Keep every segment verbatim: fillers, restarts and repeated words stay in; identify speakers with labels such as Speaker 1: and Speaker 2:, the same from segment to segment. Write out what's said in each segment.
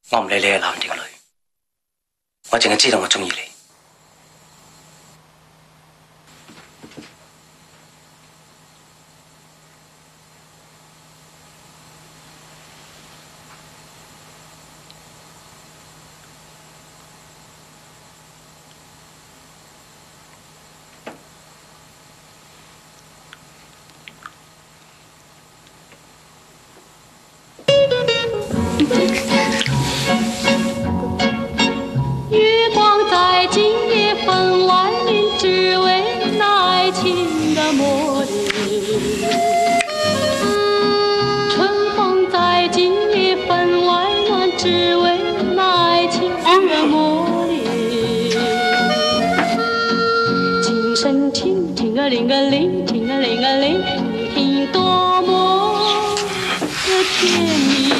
Speaker 1: 我唔理你係男定女，我淨係知道我中意你。
Speaker 2: 月光在今夜分外明，只为那爱情的魔力。春风在今夜分外暖，只为那爱情的魔力。琴声轻，听啊铃啊铃，听啊铃啊铃，听多么的甜蜜。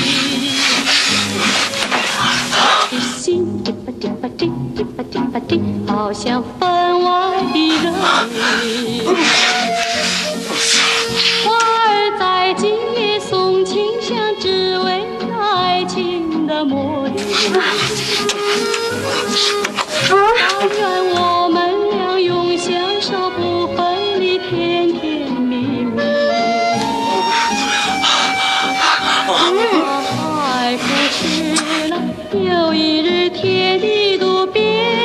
Speaker 2: 心滴吧滴吧滴，滴吧滴吧滴，好像分外的热烈。花儿在今夜送清香，只为爱情的魔力。但愿我们俩永相守，不分离，甜甜蜜蜜。爱不是了，有一日天地都变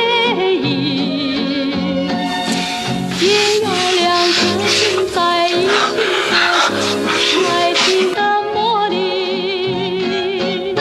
Speaker 2: 异，也要两颗心在一起，爱情的魔力。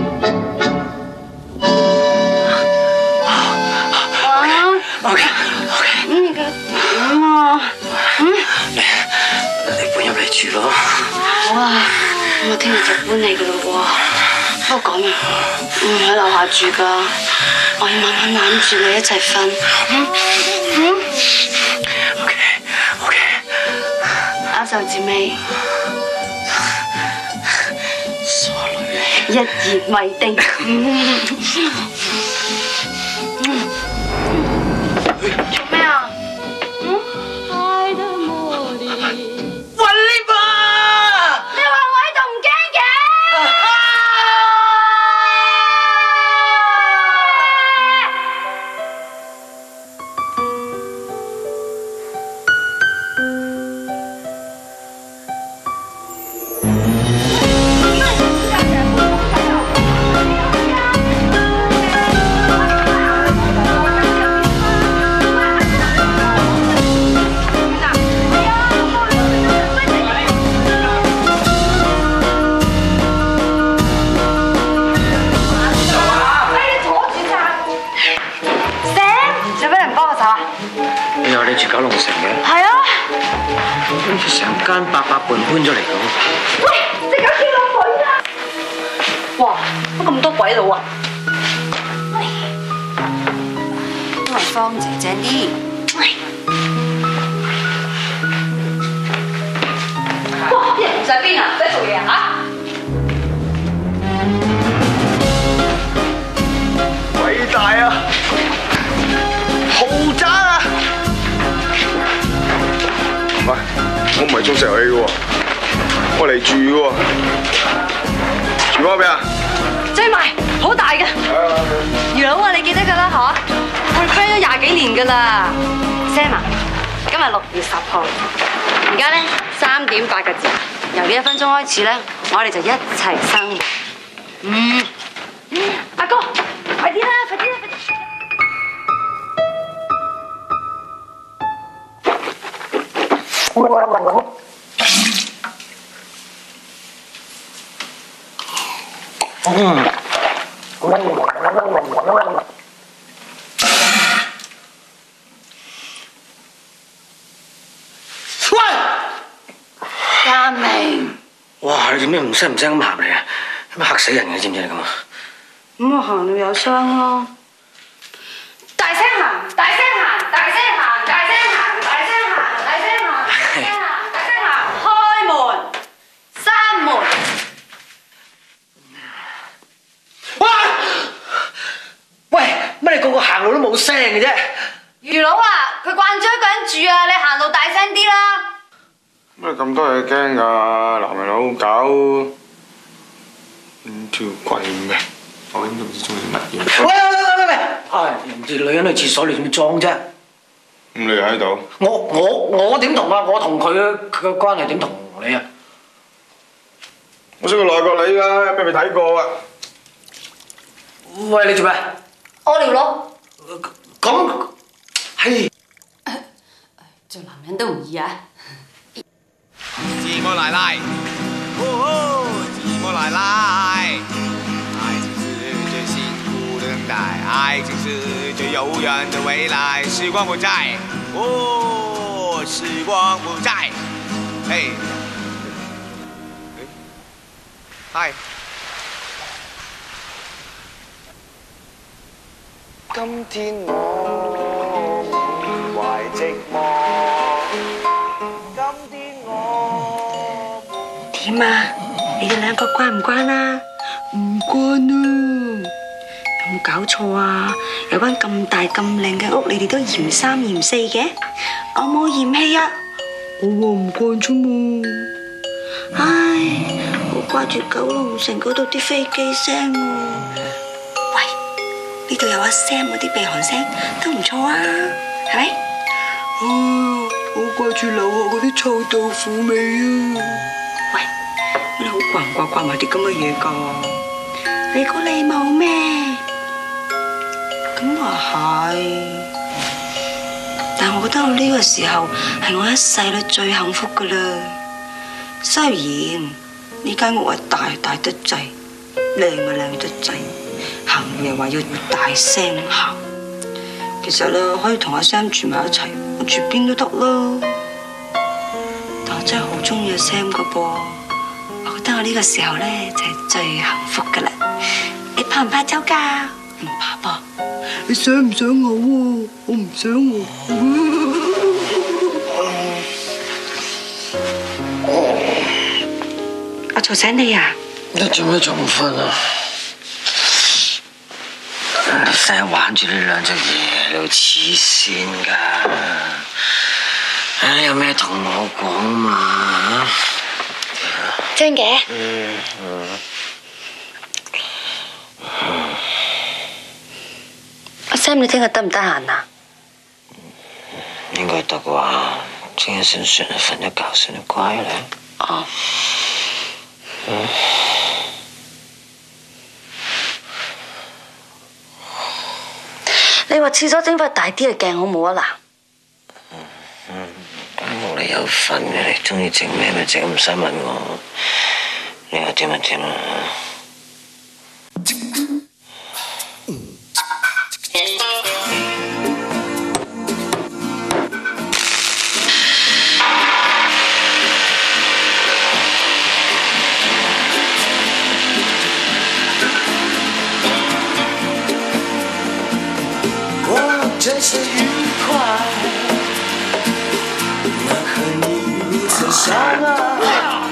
Speaker 1: 啊 ，OK OK，
Speaker 3: 那個點啊？嗯，
Speaker 1: 你你搬入嚟住咯。
Speaker 3: 哇！我聽日就搬嚟噶啦喎。不過咁啊，我唔喺樓下住噶，我要慢慢攬住你一齊瞓。嗯嗯。
Speaker 1: OK OK。
Speaker 3: 握手指尾。
Speaker 1: 傻女。
Speaker 3: 一言為定。做咩啊？嗯。
Speaker 2: 愛的魔力。
Speaker 1: 揾你吧！
Speaker 3: 你話我喺度唔驚嘅？
Speaker 1: 你話你住九龍城嘅？
Speaker 3: 係啊。
Speaker 1: 好似成間八佰伴搬咗嚟咁。
Speaker 3: 喂，隻狗跳落水啦！哇，乜咁多鬼佬啊？都係方姐姐啲。哇！啲人唔使邊啊？唔使做嘢啊？嚇！
Speaker 4: 偉大啊！豪宅啊！喂，我唔係做石油氣嘅喎，我嚟住嘅喎，住翻邊啊？
Speaker 3: 追埋，好大嘅。余佬啊，你記得㗎啦嚇，我哋 friend 咗廿幾年㗎啦。Sam 啊，今日六月十號，而家咧三點八個字，由呢一分鐘開始咧，我哋就一齊生活。嗯，阿哥，快啲啦，快啲啦，快啲！
Speaker 1: 嗯。喂！
Speaker 3: 嘉明，
Speaker 1: 哇！你做咩唔聲唔聲咁行嚟啊？有咩嚇死人嘅？知唔知你咁啊？
Speaker 3: 咁我行到有傷咯。大聲行，大聲行，大聲行，大聲行，大聲行，大聲行，大聲行，大聲行，開門，閂門。
Speaker 1: 喂！喂！乜你個個行路都冇聲嘅啫？
Speaker 3: 余佬啊，佢慣咗一個人住啊，你行路大聲啲啦。
Speaker 4: 乜咁多嘢驚㗎？男人老狗唔條鬼咩？ 我咁都唔知中意乜嘢。
Speaker 1: 喂喂喂喂喂！唉，人哋女人去廁所，你做咩裝啫？
Speaker 4: 咁你又喺度？
Speaker 1: 我我我點同啊？我同佢佢嘅關係點同你啊？
Speaker 4: 我識佢耐過你㗎，有咩未睇過啊？
Speaker 1: 喂，你做咩？
Speaker 3: 屙尿咯。
Speaker 1: 咁係。
Speaker 3: 做男人都唔易啊！
Speaker 5: 自我奶奶，哦哦，自我奶奶，爱情是最辛苦的等待，爱情是最悠远的未来。时光不再，哦，时光不再，嘿，嗨。
Speaker 6: 今天我懷寂寞，今天我
Speaker 7: 點啊？你哋兩個關唔關啊？唔關啊！有冇搞錯啊？有間咁大咁靚嘅屋，你哋都嫌三嫌四嘅？我冇嫌棄啊，我話唔慣啫嘛。唉，好掛住九龍城嗰度啲飛機聲啊！喂，呢度有阿 Sam 嗰啲鼻鼾聲都唔錯啊，係咪？啊，好掛住樓下嗰啲臭豆腐味啊！喂，你好掛唔掛掛埋啲咁嘅嘢㗎？你估你冇咩？咁啊係，但我覺得我呢個時候係我一世裏最幸福㗎啦。雖然呢間屋係大大得滯，靚啊靚得滯，行又話要大聲行。其實啦，可以同阿 Sam 住埋一齊，我住邊都得啦。但我真係好中意阿 Sam 噶噃，我覺得我呢個時候咧就係最幸福噶啦。你怕唔怕走㗎？唔怕噃。你想唔想我喎？我唔想喎。我嘈醒你啊！
Speaker 1: 你做咩仲唔瞓啊？你成日玩住呢兩隻嘢，你好黐線㗎！唉，你有咩同我講嘛？
Speaker 7: 真嘅？
Speaker 1: 嗯嗯。
Speaker 7: 阿 Sam，你聽日得唔得閒啊？
Speaker 1: 應該得啩，聽日先算，瞓一覺先，乖咧。
Speaker 7: 哦。
Speaker 1: 嗯。
Speaker 7: 你話廁所整塊大啲嘅鏡好冇啊？嗱，
Speaker 1: 嗯，咁冇理由瞓嘅，你中意整咩咪整，唔使問我。你話點就點啦。
Speaker 6: 真是愉快，能和你如此相爱。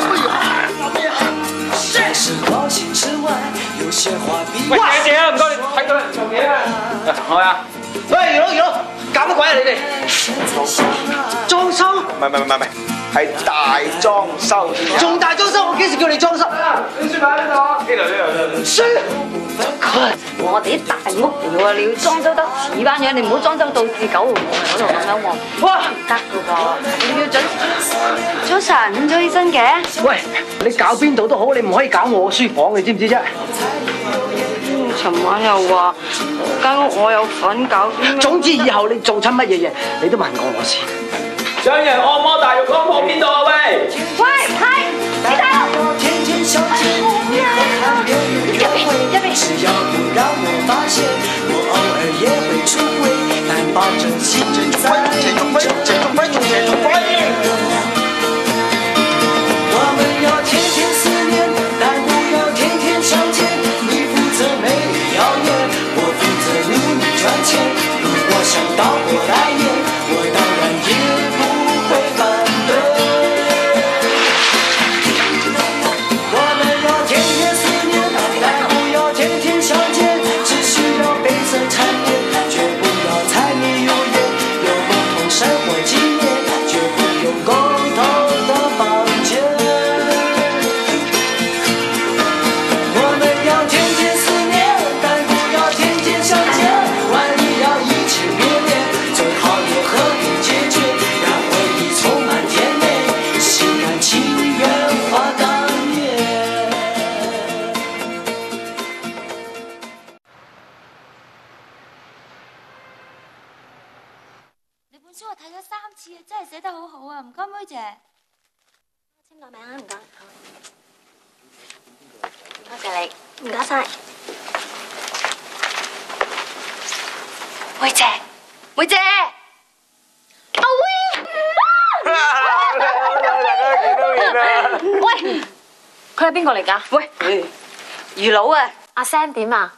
Speaker 6: 但是高興之外，有些話比
Speaker 8: 喂，謝謝啊，唔該你睇到人做嘢啊。係咪啊？
Speaker 1: 喂，二佬二佬，搞乜鬼啊你哋？裝修？
Speaker 4: 唔係唔係唔係唔係，係大裝修。
Speaker 1: 仲大裝修？我幾時叫你裝修？
Speaker 8: 你書擺喺呢度，呢度呢度。
Speaker 1: 書？
Speaker 3: 我哋啲大屋嚟喎，你要裝修得似班樣，你唔好裝修到似九龍嗰度咁樣喎。哇，唔得噶噃，你要準。早晨，咁早起身嘅？
Speaker 1: 喂，你搞邊度都好，你唔可以搞我書房，你知唔知啫？
Speaker 3: 嗯，尋晚又話間屋我有份搞。
Speaker 1: 總之以後你做親乜嘢嘢，你都問過我先。
Speaker 8: 雙人按摩大浴缸鋪邊度啊喂？
Speaker 3: 喂，係，呢度。
Speaker 6: 天天相見，你和他遠遠約會，只要不讓我發現，我偶爾也會出軌，但保證心真在這我們要天天思念，但不要天天相見。你負責美麗謠言，我負責努力賺錢。如果想倒過來演，我當然也不會反對。
Speaker 2: 好啊，唔該妹姐。
Speaker 7: 簽個名啊，唔該。多謝你，唔該晒。
Speaker 3: 妹姐，妹姐，阿 Win， 喂，佢係邊個嚟㗎？喂，魚佬啊，
Speaker 7: 阿 Sam 點啊？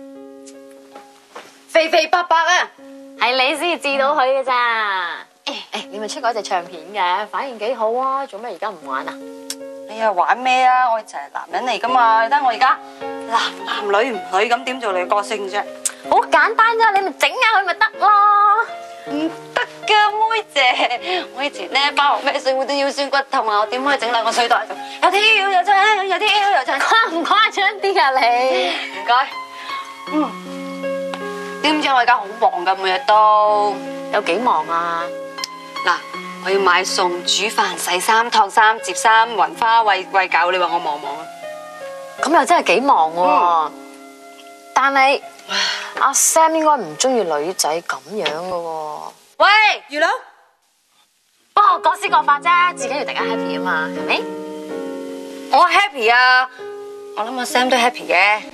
Speaker 3: 肥肥白白啊，
Speaker 7: 係你先至知到佢嘅咋？誒誒，你咪出過一隻唱片嘅，反應幾好啊！做咩而家唔玩啊？
Speaker 3: 你又玩咩啊？我就係男人嚟㗎嘛，你睇我而家男男女唔女咁，點做你歌星啫？
Speaker 7: 好簡單啫，你咪整下佢咪得咯。
Speaker 3: 唔得㗎，妹姐，我以前咧返學咩水會都腰酸骨痛啊，我點可以整兩個水袋做？有跳有唱，有跳有唱，
Speaker 7: 誇唔誇張啲啊你？
Speaker 3: 唔該。嗯，知唔知我而家好忙㗎，每日都
Speaker 7: 有幾忙啊？
Speaker 3: 嗱，我要買餸、煮飯、洗衫、燙衫、摺衫、雲花、餵餵狗，你話我忙唔忙啊？
Speaker 7: 咁又真係幾忙喎。但係阿 Sam 應該唔中意女仔咁樣嘅喎。
Speaker 3: 喂，魚佬，
Speaker 7: 不過各施各法啫，自己要大家 happy 啊嘛，係咪？
Speaker 3: 我 happy 啊，我諗阿 Sam 都 happy 嘅。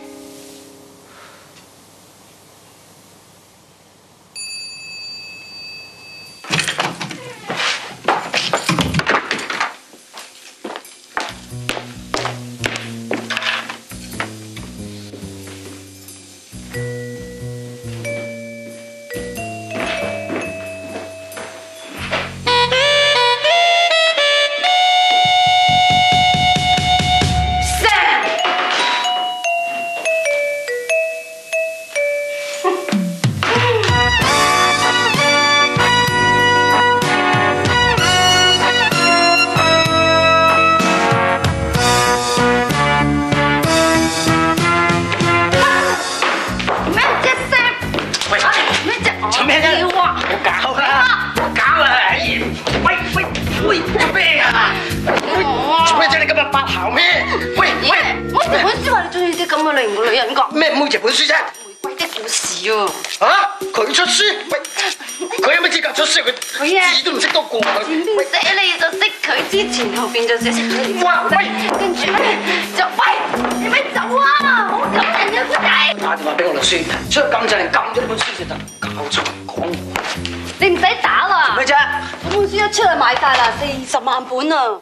Speaker 9: 咩妹姐本書啫？
Speaker 3: 玫瑰的故事啊！
Speaker 9: 嚇，佢出書？喂，佢有乜資格出書？佢字都唔識多個。
Speaker 3: 前邊寫你就識佢，之前後邊就寫識咗你。
Speaker 9: 哇！喂，
Speaker 3: 跟住咧就喂，你咪走啊！好感人嘅故仔。
Speaker 9: 打電話俾我律師，出去撳掣嚟撳咗呢本書先得。搞錯講我。
Speaker 3: 你唔使打啦。
Speaker 9: 咩啫？
Speaker 3: 嗰本書一出嚟買晒啦，四十萬本啊！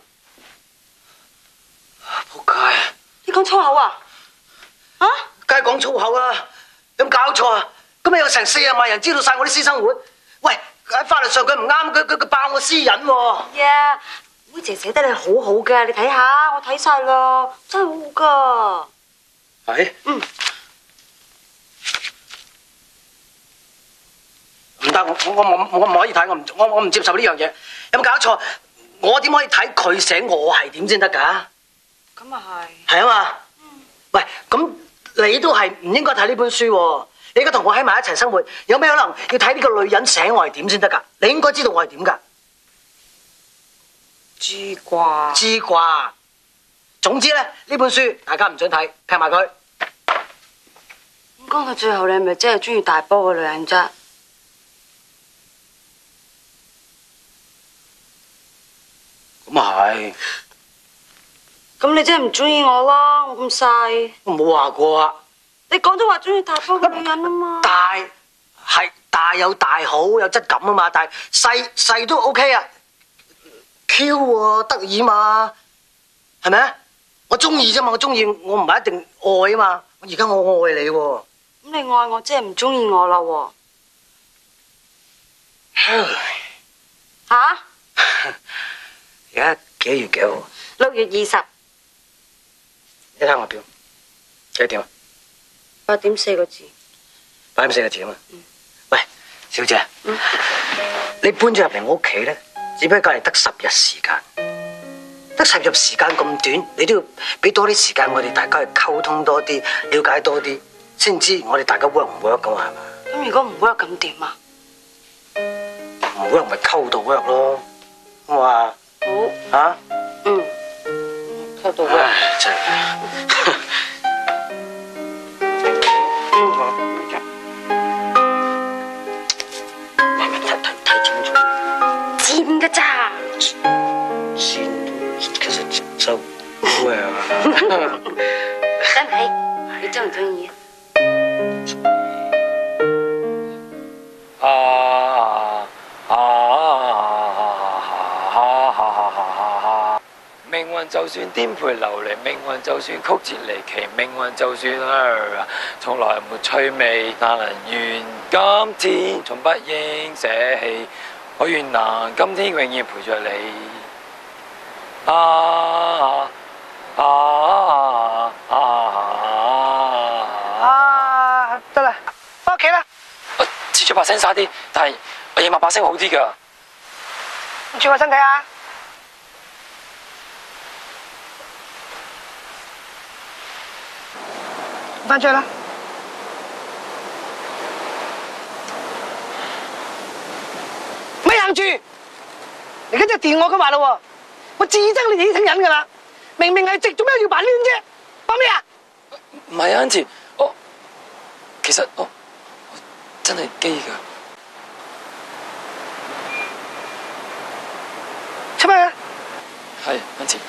Speaker 9: 仆街！
Speaker 3: 你講粗口啊？啊？
Speaker 9: 梗係講粗口啦，有冇搞錯啊？咁咪有成四十萬人知道晒我啲私生活？喂，喺法律上佢唔啱，佢佢佢爆我私隱喎。
Speaker 3: 呀，妹姐寫得你好好嘅，你睇下，我睇晒啦，真係好好噶。
Speaker 9: 係？
Speaker 3: 嗯。
Speaker 9: 唔得，我我我我唔可以睇，我唔我我唔接受呢樣嘢。有冇搞錯？我點可以睇佢寫我係點先得㗎？
Speaker 3: 咁啊係。
Speaker 9: 係啊嘛。嗯。喂，咁你都係唔應該睇呢本書喎。你而家同我喺埋一齊生活，有咩可能要睇呢個女人寫我係點先得㗎？你應該知道我係點㗎。
Speaker 3: 知啩？
Speaker 9: 知啩？總之咧，呢本書大家唔准睇，劈埋佢。
Speaker 3: 咁講到最後，你係咪真係中意大波嘅女人啫？
Speaker 9: 咁啊係。
Speaker 3: 咁你真係唔中意我啦！我咁細。
Speaker 9: 我冇話過啊。
Speaker 3: 你講咗話中意大波嘅女人啊嘛。
Speaker 9: 大係大有大好，有質感啊嘛，但係細細都 OK 啊。Q 喎，得意嘛，係咪啊？我中意啫嘛，我中意我唔係一定愛啊嘛。我而家我愛你喎。
Speaker 3: 咁你愛我，即係唔中意我啦喎。吓？
Speaker 9: 而家幾月幾號？
Speaker 3: 六月二十。
Speaker 9: 你睇我表幾點啊？
Speaker 3: 八點四個字。
Speaker 9: 八點四個字啊嘛。
Speaker 3: 嗯。
Speaker 9: 喂，小姐。嗯。你搬咗入嚟我屋企咧，只不過係得十日時間，得十日時間咁短，你都要俾多啲時間我哋大家去溝通多啲，了解多啲，先知我哋大家 work 唔 work 噶嘛，係嘛？
Speaker 3: 咁如果唔 work 咁點啊？
Speaker 9: 唔 work 咪溝到 work 咯，我話
Speaker 3: 好
Speaker 9: 嚇，
Speaker 3: 嗯，溝到 work。
Speaker 9: 唉，真係。
Speaker 3: 睇睇睇清楚，賤㗎咋？ 使唔使？你中唔中意
Speaker 9: 啊？啊啊！命運就算顛沛流離，命運就算曲折離奇，命運就算啊，從來沒趣味，但能願今天從不應捨棄。我願能今天永遠陪着你。啊啊啊啊！
Speaker 10: 啊，得啦，翻屋企啦。
Speaker 9: 我遲咗把聲沙啲，但係我夜晚把聲好啲㗎。
Speaker 10: 注意下身體啊！翻出去啦！咪行住！你而家真係電我嘅話啦喎！我自憎你哋呢啲人㗎啦！明明係直，做咩要扮攣啫？扮咩啊？
Speaker 9: 唔係啊，恩慈，我其實我我真係基㗎。
Speaker 10: 出咩啊？
Speaker 9: 係恩慈。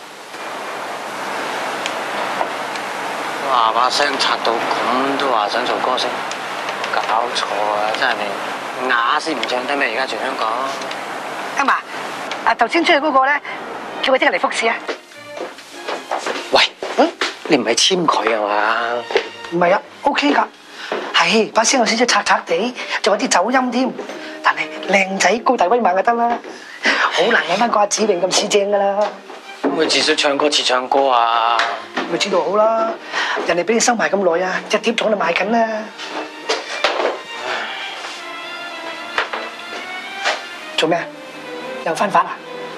Speaker 1: 哇！把聲拆到咁都話想做歌星，搞錯啊！真係你啞先唔唱得咩？而家全香港。
Speaker 10: 阿嫲，啊頭先出去嗰個咧，叫佢即刻嚟復試啊！
Speaker 1: 喂，嗯，你唔係簽佢啊嘛？
Speaker 10: 唔係啊 ，OK 㗎，係把聲有少少拆拆地，仲有啲走音添，但係靚仔高大威猛就得啦，好難有翻個阿子榮咁似正㗎啦。
Speaker 1: 咁佢至少唱歌似唱歌啊！
Speaker 10: 咪知道好啦，人哋俾你收埋咁耐啊，隻碟廠就賣緊啦。做咩？又翻版啊？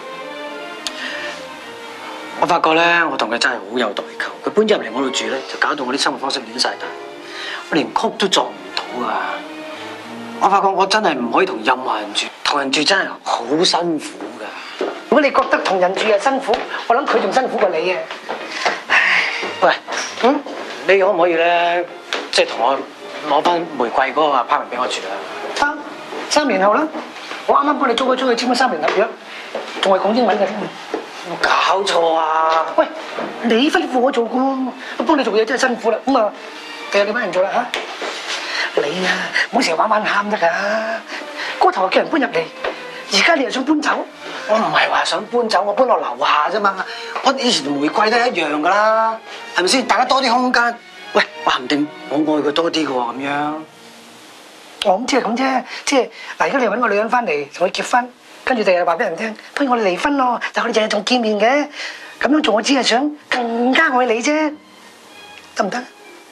Speaker 1: 我發覺咧，我同佢真係好有代溝。佢搬咗入嚟我度住咧，就搞到我啲生活方式亂晒大，我連曲都作唔到啊！我發覺我真係唔可以同任何人住，同人住真係好辛苦㗎。
Speaker 10: 如果你覺得同人住係辛苦，我諗佢仲辛苦過你啊！
Speaker 1: 喂，嗯，你可唔可以咧，即係同我攞翻玫瑰嗰個 apartment 俾我住啊？
Speaker 10: 得，三年後啦，我啱啱幫你租咗出去簽咗三年合約，仲係講英文嘅添。
Speaker 1: 有冇搞錯啊？
Speaker 10: 喂，你吩咐我做過，我幫你做嘢真係辛苦啦。咁啊，第日你揾人做啦嚇。你啊，唔好成日玩玩喊得㗎。嗰頭叫人搬入嚟，而家你又想搬走？
Speaker 1: 我唔係話想搬走，我搬落樓下啫嘛。我以前同玫瑰都係一樣㗎啦，係咪先？大家多啲空間。喂，話唔定我愛佢多啲㗎喎，咁樣。
Speaker 10: 我咁即係咁啫，即係嗱，而家你揾個女人翻嚟同佢結婚，跟住第日話俾人聽，不如我哋離婚咯，但係我哋日日仲見面嘅，咁樣做我只係想更加愛你啫，得唔得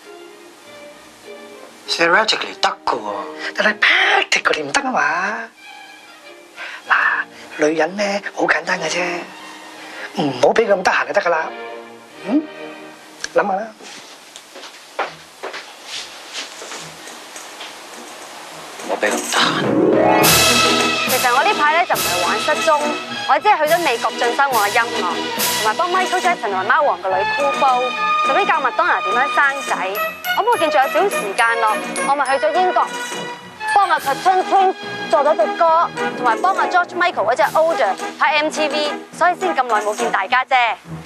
Speaker 1: ？Theoretically 得㗎喎，
Speaker 10: 但係 practically 唔得啊嘛。嗱，女人咧好簡單嘅啫，唔好俾佢咁得閒就得㗎啦。嗯，諗下啦。
Speaker 1: 我俾佢唔得閒。
Speaker 3: 其實我呢排咧就唔係玩失蹤，我只係去咗美國進修我嘅音樂，同埋幫 Michael Jackson 同埋貓王個女箍煲，順便教麥當娜點樣生仔。咁我見仲有少少時間咯，我咪去咗英國，幫阿 Patrick King 做咗隻歌，同埋幫阿 George Michael 嗰隻 Older 拍 M T V， 所以先咁耐冇見大家啫。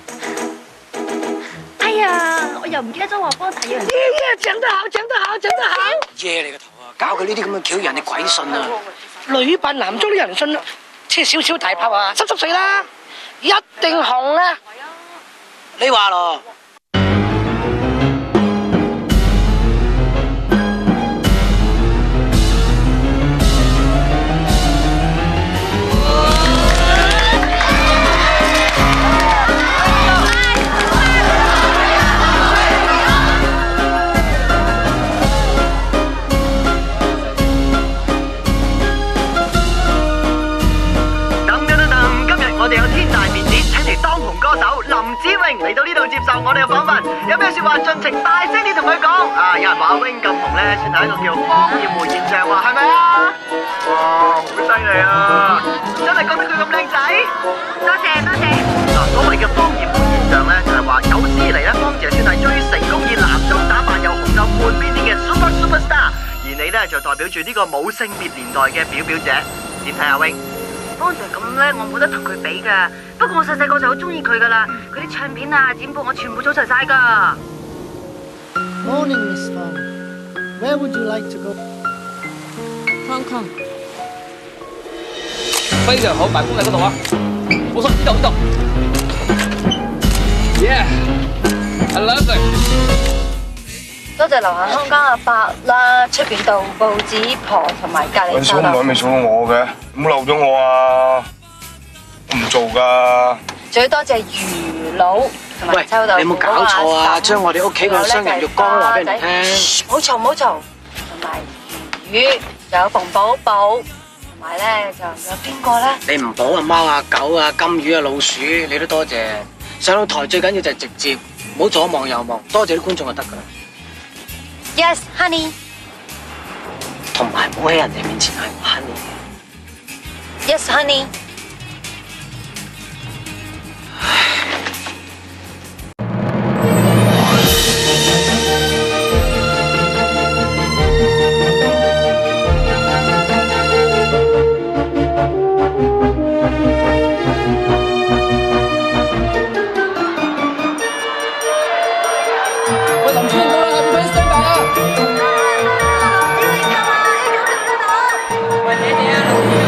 Speaker 7: 哎呀，我又唔記得咗話幫睇人。
Speaker 10: 耶耶，講得好，講得好，講得好。
Speaker 1: 耶你個頭啊！教佢呢啲咁嘅橋，人哋鬼信啊！
Speaker 10: 女扮男裝啲人信啦，即係少少大炮啊，濕濕碎啦，一定紅啊！
Speaker 1: 你話咯。
Speaker 11: 我哋有天大面子，請嚟當紅歌手林子穎嚟到呢度接受我哋嘅訪問，有咩說話盡情大聲啲同佢講。啊，有人話阿 Wing 咁紅咧，算係一個叫方艷梅現象喎，係咪啊？哇，好犀利啊！真係覺得佢咁靚仔，多謝多謝。嗱，所謂嘅方艷梅現象咧，就係話有史以嚟咧，方姐算係最成功以男裝打扮又紅透半邊天嘅 super super star，而你咧就代表住呢個冇性別年代嘅表表姐，點睇阿 Wing？
Speaker 3: 方就係咁咧，我冇得同佢比噶。不過我細細個就好中意佢噶啦，佢啲唱片啊、剪報我全部做齊晒噶。
Speaker 12: Morning, Miss Fong. Where would you like to go?
Speaker 2: Hong Kong。
Speaker 8: 非常好，辦公喺嗰度啊！冇錯，呢度呢度。Yeah，I love it。
Speaker 3: 多謝樓下康家阿伯啦，出邊度報紙婆同埋隔離
Speaker 4: 數咁耐未數到我嘅，唔好漏咗我啊！我唔做噶。
Speaker 3: 最多謝魚佬同埋秋豆腐。
Speaker 1: 你有冇搞錯啊？將我哋屋企個雙人肉乾話俾人聽。
Speaker 3: 冇嘈冇嘈，同埋魚，仲有馮寶寶，同埋咧就有邊個咧？
Speaker 1: 你唔保啊貓啊狗啊金魚啊老鼠，你都多謝。上到台最緊要就係直接，唔好左望右望，多謝啲觀眾就得噶啦。
Speaker 3: Yes, honey。
Speaker 1: 同埋唔好喺人哋面前嗌我 honey。Yes,
Speaker 3: honey。
Speaker 8: 喂，林主任到啦，下邊俾聲大啊！喂，你哋啊，老師。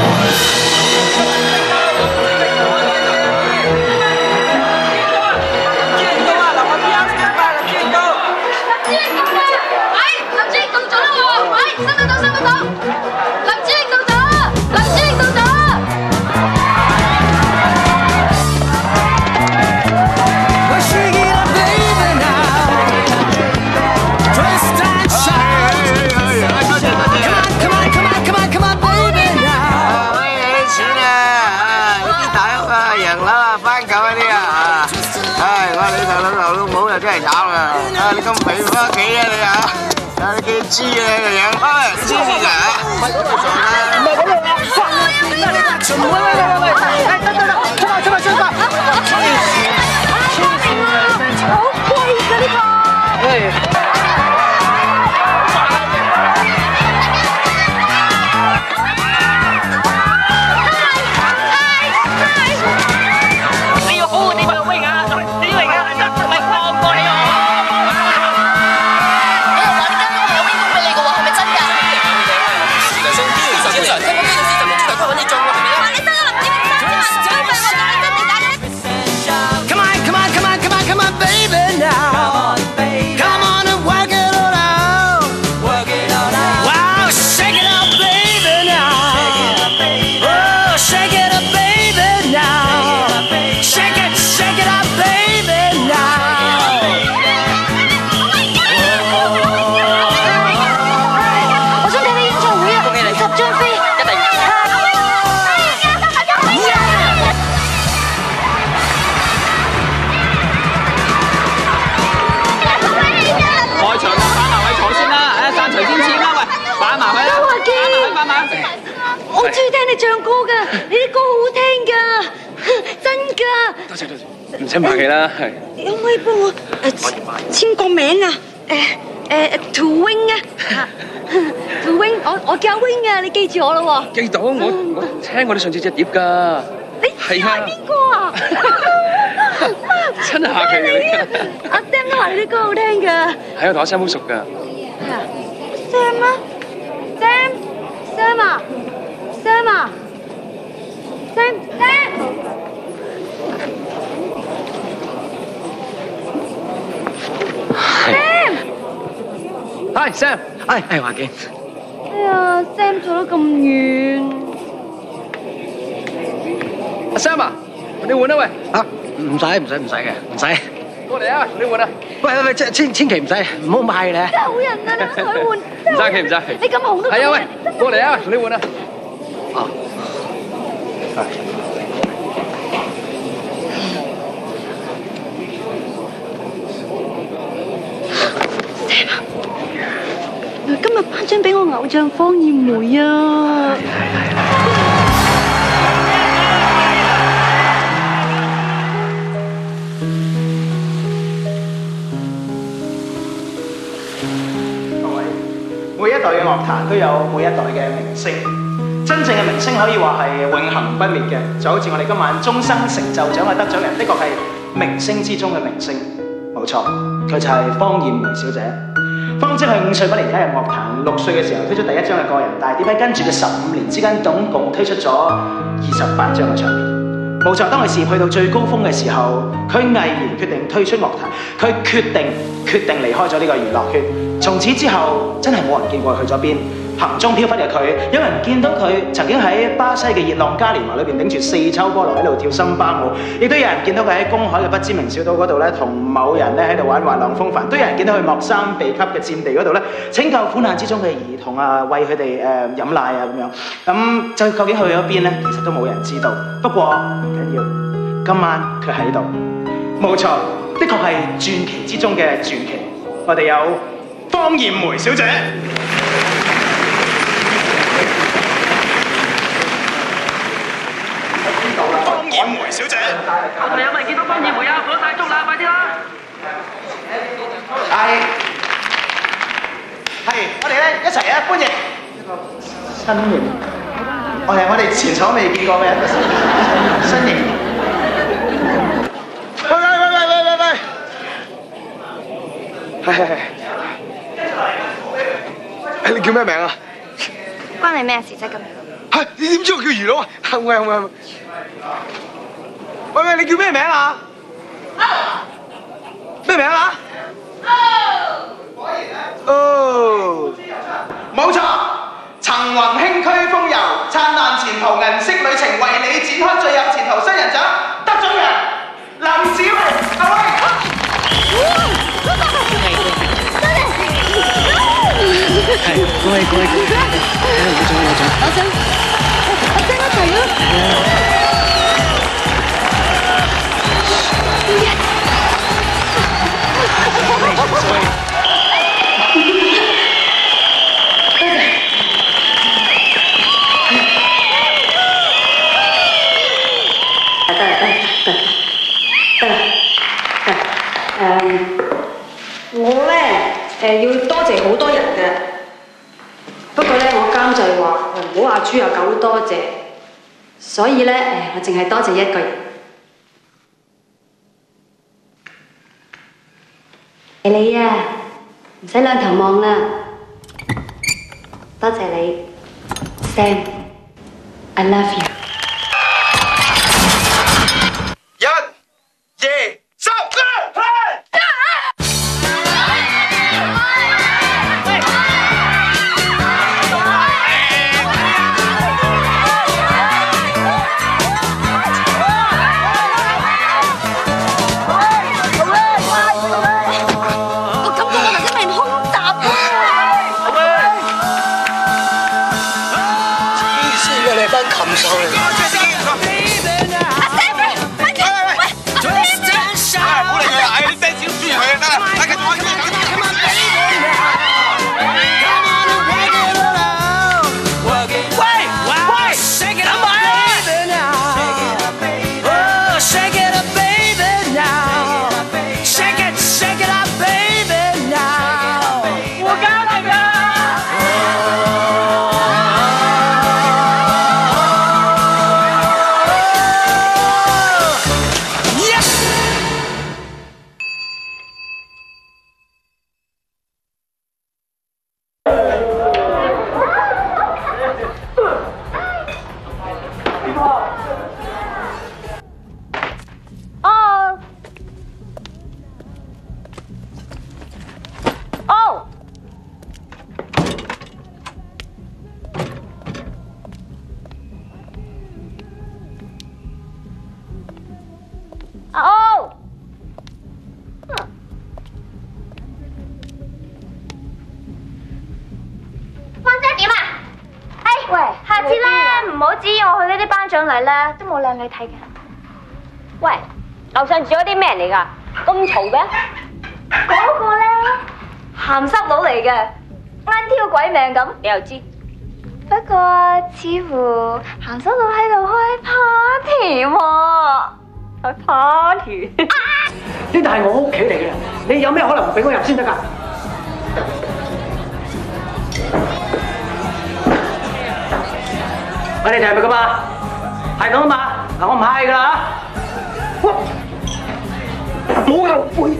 Speaker 5: 真係慘啊！啊，你咁肥翻屋企啊你啊！啊，你幾知啊你個樣？啊，知先㗎啊！唔係嗰度做啊！唔係嗰度啊！放啊！點解你喂喂喂喂！哎，得得得，出發出發出發！好貴㗎呢個！
Speaker 7: 我中意聽你唱歌噶，你啲歌好聽噶，真噶。
Speaker 8: 多謝多謝，唔使客氣啦，係。
Speaker 7: 你可唔可以幫我誒簽個名啊？誒誒 To Wing 啊 ，To Wing， 我我叫 Wing 啊，你記住我咯喎。
Speaker 8: 記到，我我聽過你上次隻碟㗎。
Speaker 7: 你係邊個啊？
Speaker 8: 真係客氣你。
Speaker 7: 阿 Sam 都話你啲歌好聽㗎。
Speaker 8: 係啊，同阿 Sam 好熟㗎。
Speaker 7: 係啊 ，Sam 啊 ，Sam，Sam 啊。Sam 啊 ，Sam Sam， Sam，
Speaker 8: Hi Sam，
Speaker 1: 係係華健。
Speaker 7: 哎呀 ，Sam 坐得咁遠。
Speaker 8: 阿 Sam 啊，你換啊喂。
Speaker 1: 啊，唔使唔使唔使嘅，唔使。
Speaker 8: 過嚟啊，你換啊。
Speaker 1: 喂喂喂，千千千祈唔使，唔好賣咧。
Speaker 7: 真係好人啊，你同佢換。
Speaker 8: 唔使氣唔使氣。
Speaker 7: 你咁紅都。
Speaker 8: 係啊喂，過嚟啊，同你換啊。哦，係。
Speaker 7: Sam 啊，今日頒獎俾我偶像方艷梅啊！
Speaker 11: 各位，每一代嘅樂壇都有每一代嘅明星。
Speaker 13: 真正嘅明星可以話係永恆不滅嘅，就好似我哋今晚終生成就獎嘅得獎人，的確係明星之中嘅明星，冇錯，佢就係方艷梅小姐。方姐係五歲嗰年加入樂壇，六歲嘅時候推出第一張嘅個人大碟，喺跟住嘅十五年之間，總共推出咗二十八張嘅唱片。冇錯，當佢事業去到最高峰嘅時候，佢毅然決定退出樂壇，佢決定決定離開咗呢個娛樂圈。從此之後，真係冇人見過佢去咗邊。行蹤飄忽嘅佢，有人見到佢曾經喺巴西嘅熱浪嘉年華裏邊頂住四抽菠蘿喺度跳森巴舞，亦都有人見到佢喺公海嘅不知名小島嗰度咧，同某人咧喺度玩滑浪風帆，都有人見到佢莫桑比克嘅戰地嗰度咧，拯救苦難之中嘅兒童啊，餵佢哋誒飲奶啊咁樣。咁就究竟去咗邊咧？其實都冇人知道。不過唔緊要，今晚佢喺度，冇錯，的確係傳奇之中嘅傳奇。我哋有方艷梅小姐。方艷梅小姐，後台有冇人見到方艷梅啊？攞晒鐘啦，快啲啦！係，係，我哋咧一齊啊，歡迎新型，我係我哋前所未見過嘅新型。喂喂喂喂喂喂喂！係係係。你叫咩名啊？
Speaker 14: 關你咩事啫咁？
Speaker 4: 嚇！你點知我叫魚佬啊？喂喂喂！喂喂，你叫咩名啊？咩名啊？哦，冇錯，層雲輕驅風遊，燦爛前途銀色旅程，為你展開最有前途新人獎得獎人林子榮，阿威。係，恭喜恭喜！有獎有獎！有獎！我聽一齊啊！
Speaker 7: 我咧誒要多謝好多人嘅，不過咧我監製話唔好話豬啊狗多謝，所以咧誒我淨係多謝一個人。你啊，唔使兩頭望啦，多謝你 ，Sam，I love you。
Speaker 4: 一、二、三，
Speaker 14: 都冇靚女睇嘅。喂，樓上住咗啲咩人嚟㗎？咁嘈嘅？嗰個咧鹹濕佬嚟嘅，啱挑鬼命咁，你又知？不過似乎鹹濕佬喺度開 party 喎，開 party。
Speaker 1: 呢度係我屋企嚟嘅，你有咩可能唔俾我入先得㗎？ 喂，你哋係咪咁啊？係咁啊嘛？嗱，我唔係㗎啦嚇。冇後悔。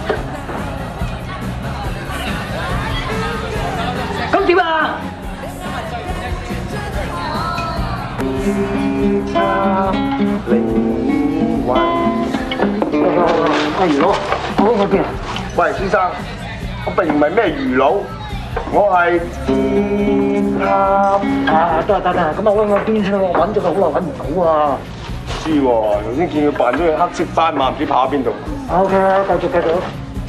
Speaker 1: 咁點啊？喂，魚佬，我嗰邊啊？
Speaker 15: 喂，先生，我並唔係咩魚佬，我係天塔。
Speaker 1: 啊，得啦得啦，咁啊揾我邊先啦？我揾咗佢好耐揾唔到啊。
Speaker 15: 知喎，頭先見佢扮咗隻黑色斑馬，唔知跑喺邊度。
Speaker 1: O K，繼續繼續。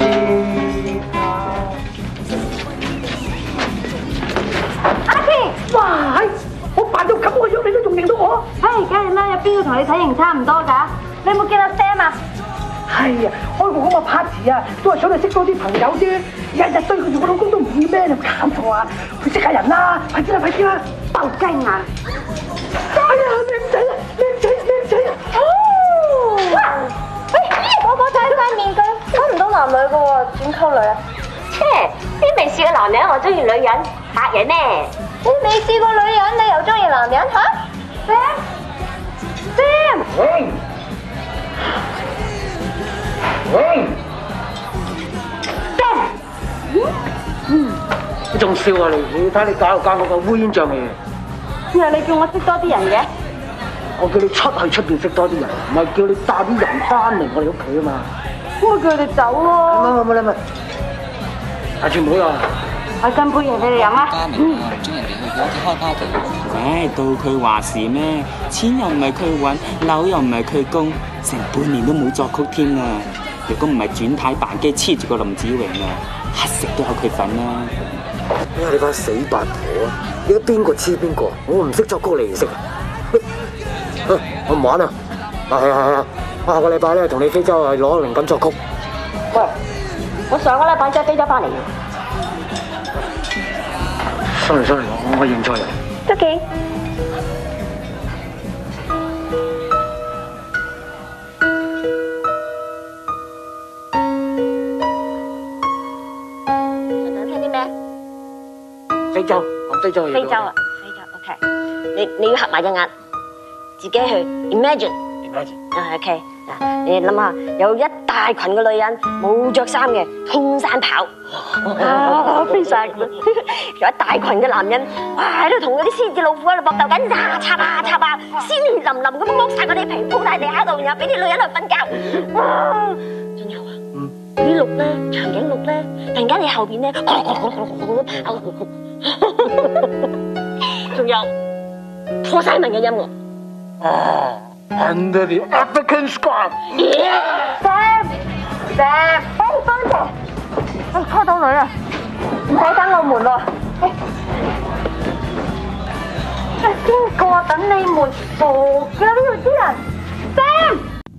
Speaker 10: 阿奇，哇！我扮到咁個樣，你都仲認到我？
Speaker 14: 唉，梗係啦，有邊個同你體型差唔多㗎？你有冇見到 Sam 啊？
Speaker 10: 係啊，開個咁嘅 party 啊，都係想你識多啲朋友啫。日日對佢住我老公都唔會咩？你搞錯啊！去識下人啦，快啲啦，快啲啦！
Speaker 14: 爆雞眼！
Speaker 10: 哎呀，靚仔啊，靚仔靚仔啊！
Speaker 14: 哦！哇！喂，我個仔塊面具溝唔到男女嘅喎，點溝女啊？切！邊未試過男人我中意女人，嚇人咩？你未試過女人，你又中意男人嚇 ？Sam！Sam！
Speaker 1: 喂！喂！嗯，你仲笑啊你？你睇你搞又搞我個烏煙瘴氣。
Speaker 14: 又係你叫我識多啲人嘅？
Speaker 1: 我叫你出去出邊識多啲人，唔係叫你帶啲人翻嚟我哋屋企啊嘛。
Speaker 14: 我叫佢哋走咯。
Speaker 1: 冇冇冇冇，阿全妹啊！
Speaker 14: 我斟杯嘢俾你飲啊！
Speaker 16: 家明啊，唔中人哋去佢屋企開 party。唉，到佢話事咩？錢又唔係佢揾，樓又唔係佢供，成半年都冇作曲添啊！如果唔係轉軚扮機黐住個林子榮啊，乞食都有佢份啦。
Speaker 9: 因為你班死八婆啊！你而家邊個黐邊個？我唔識作曲你唔識啊！我唔玩啊！啊係啊係啊！我下個禮拜咧同你非洲去攞靈感作曲。
Speaker 14: 喂，我上個禮拜真係飛咗翻嚟。
Speaker 1: sorry sorry，我我認錯人。
Speaker 14: 得嘅。想聽啲咩？
Speaker 9: 非洲，講非洲嘅嘢。
Speaker 14: 非洲啊，非洲 OK。你你要合埋隻眼，自己去 imagine。imagine。啊 OK。嗱，你諗下，有一大群嘅女人冇着衫嘅，通山跑，啊飛晒咁，有一大群嘅男人，哇喺度同嗰啲獅子老虎喺度搏鬥緊，啊插啊插啊，鮮血淋淋咁剝晒嗰啲皮，鋪喺地下度，然後俾啲女人去瞓覺，哇！仲有啊，嗰啲鹿咧，長頸鹿咧，突然間你後邊咧，跑，仲有破晒文嘅音樂。
Speaker 1: 哦。Under the African sky。
Speaker 14: Sam Sam，幫幫謝，我拖到女啦，唔使等我們喎。邊個等你們？傻嘅呢度啲人 ，Sam，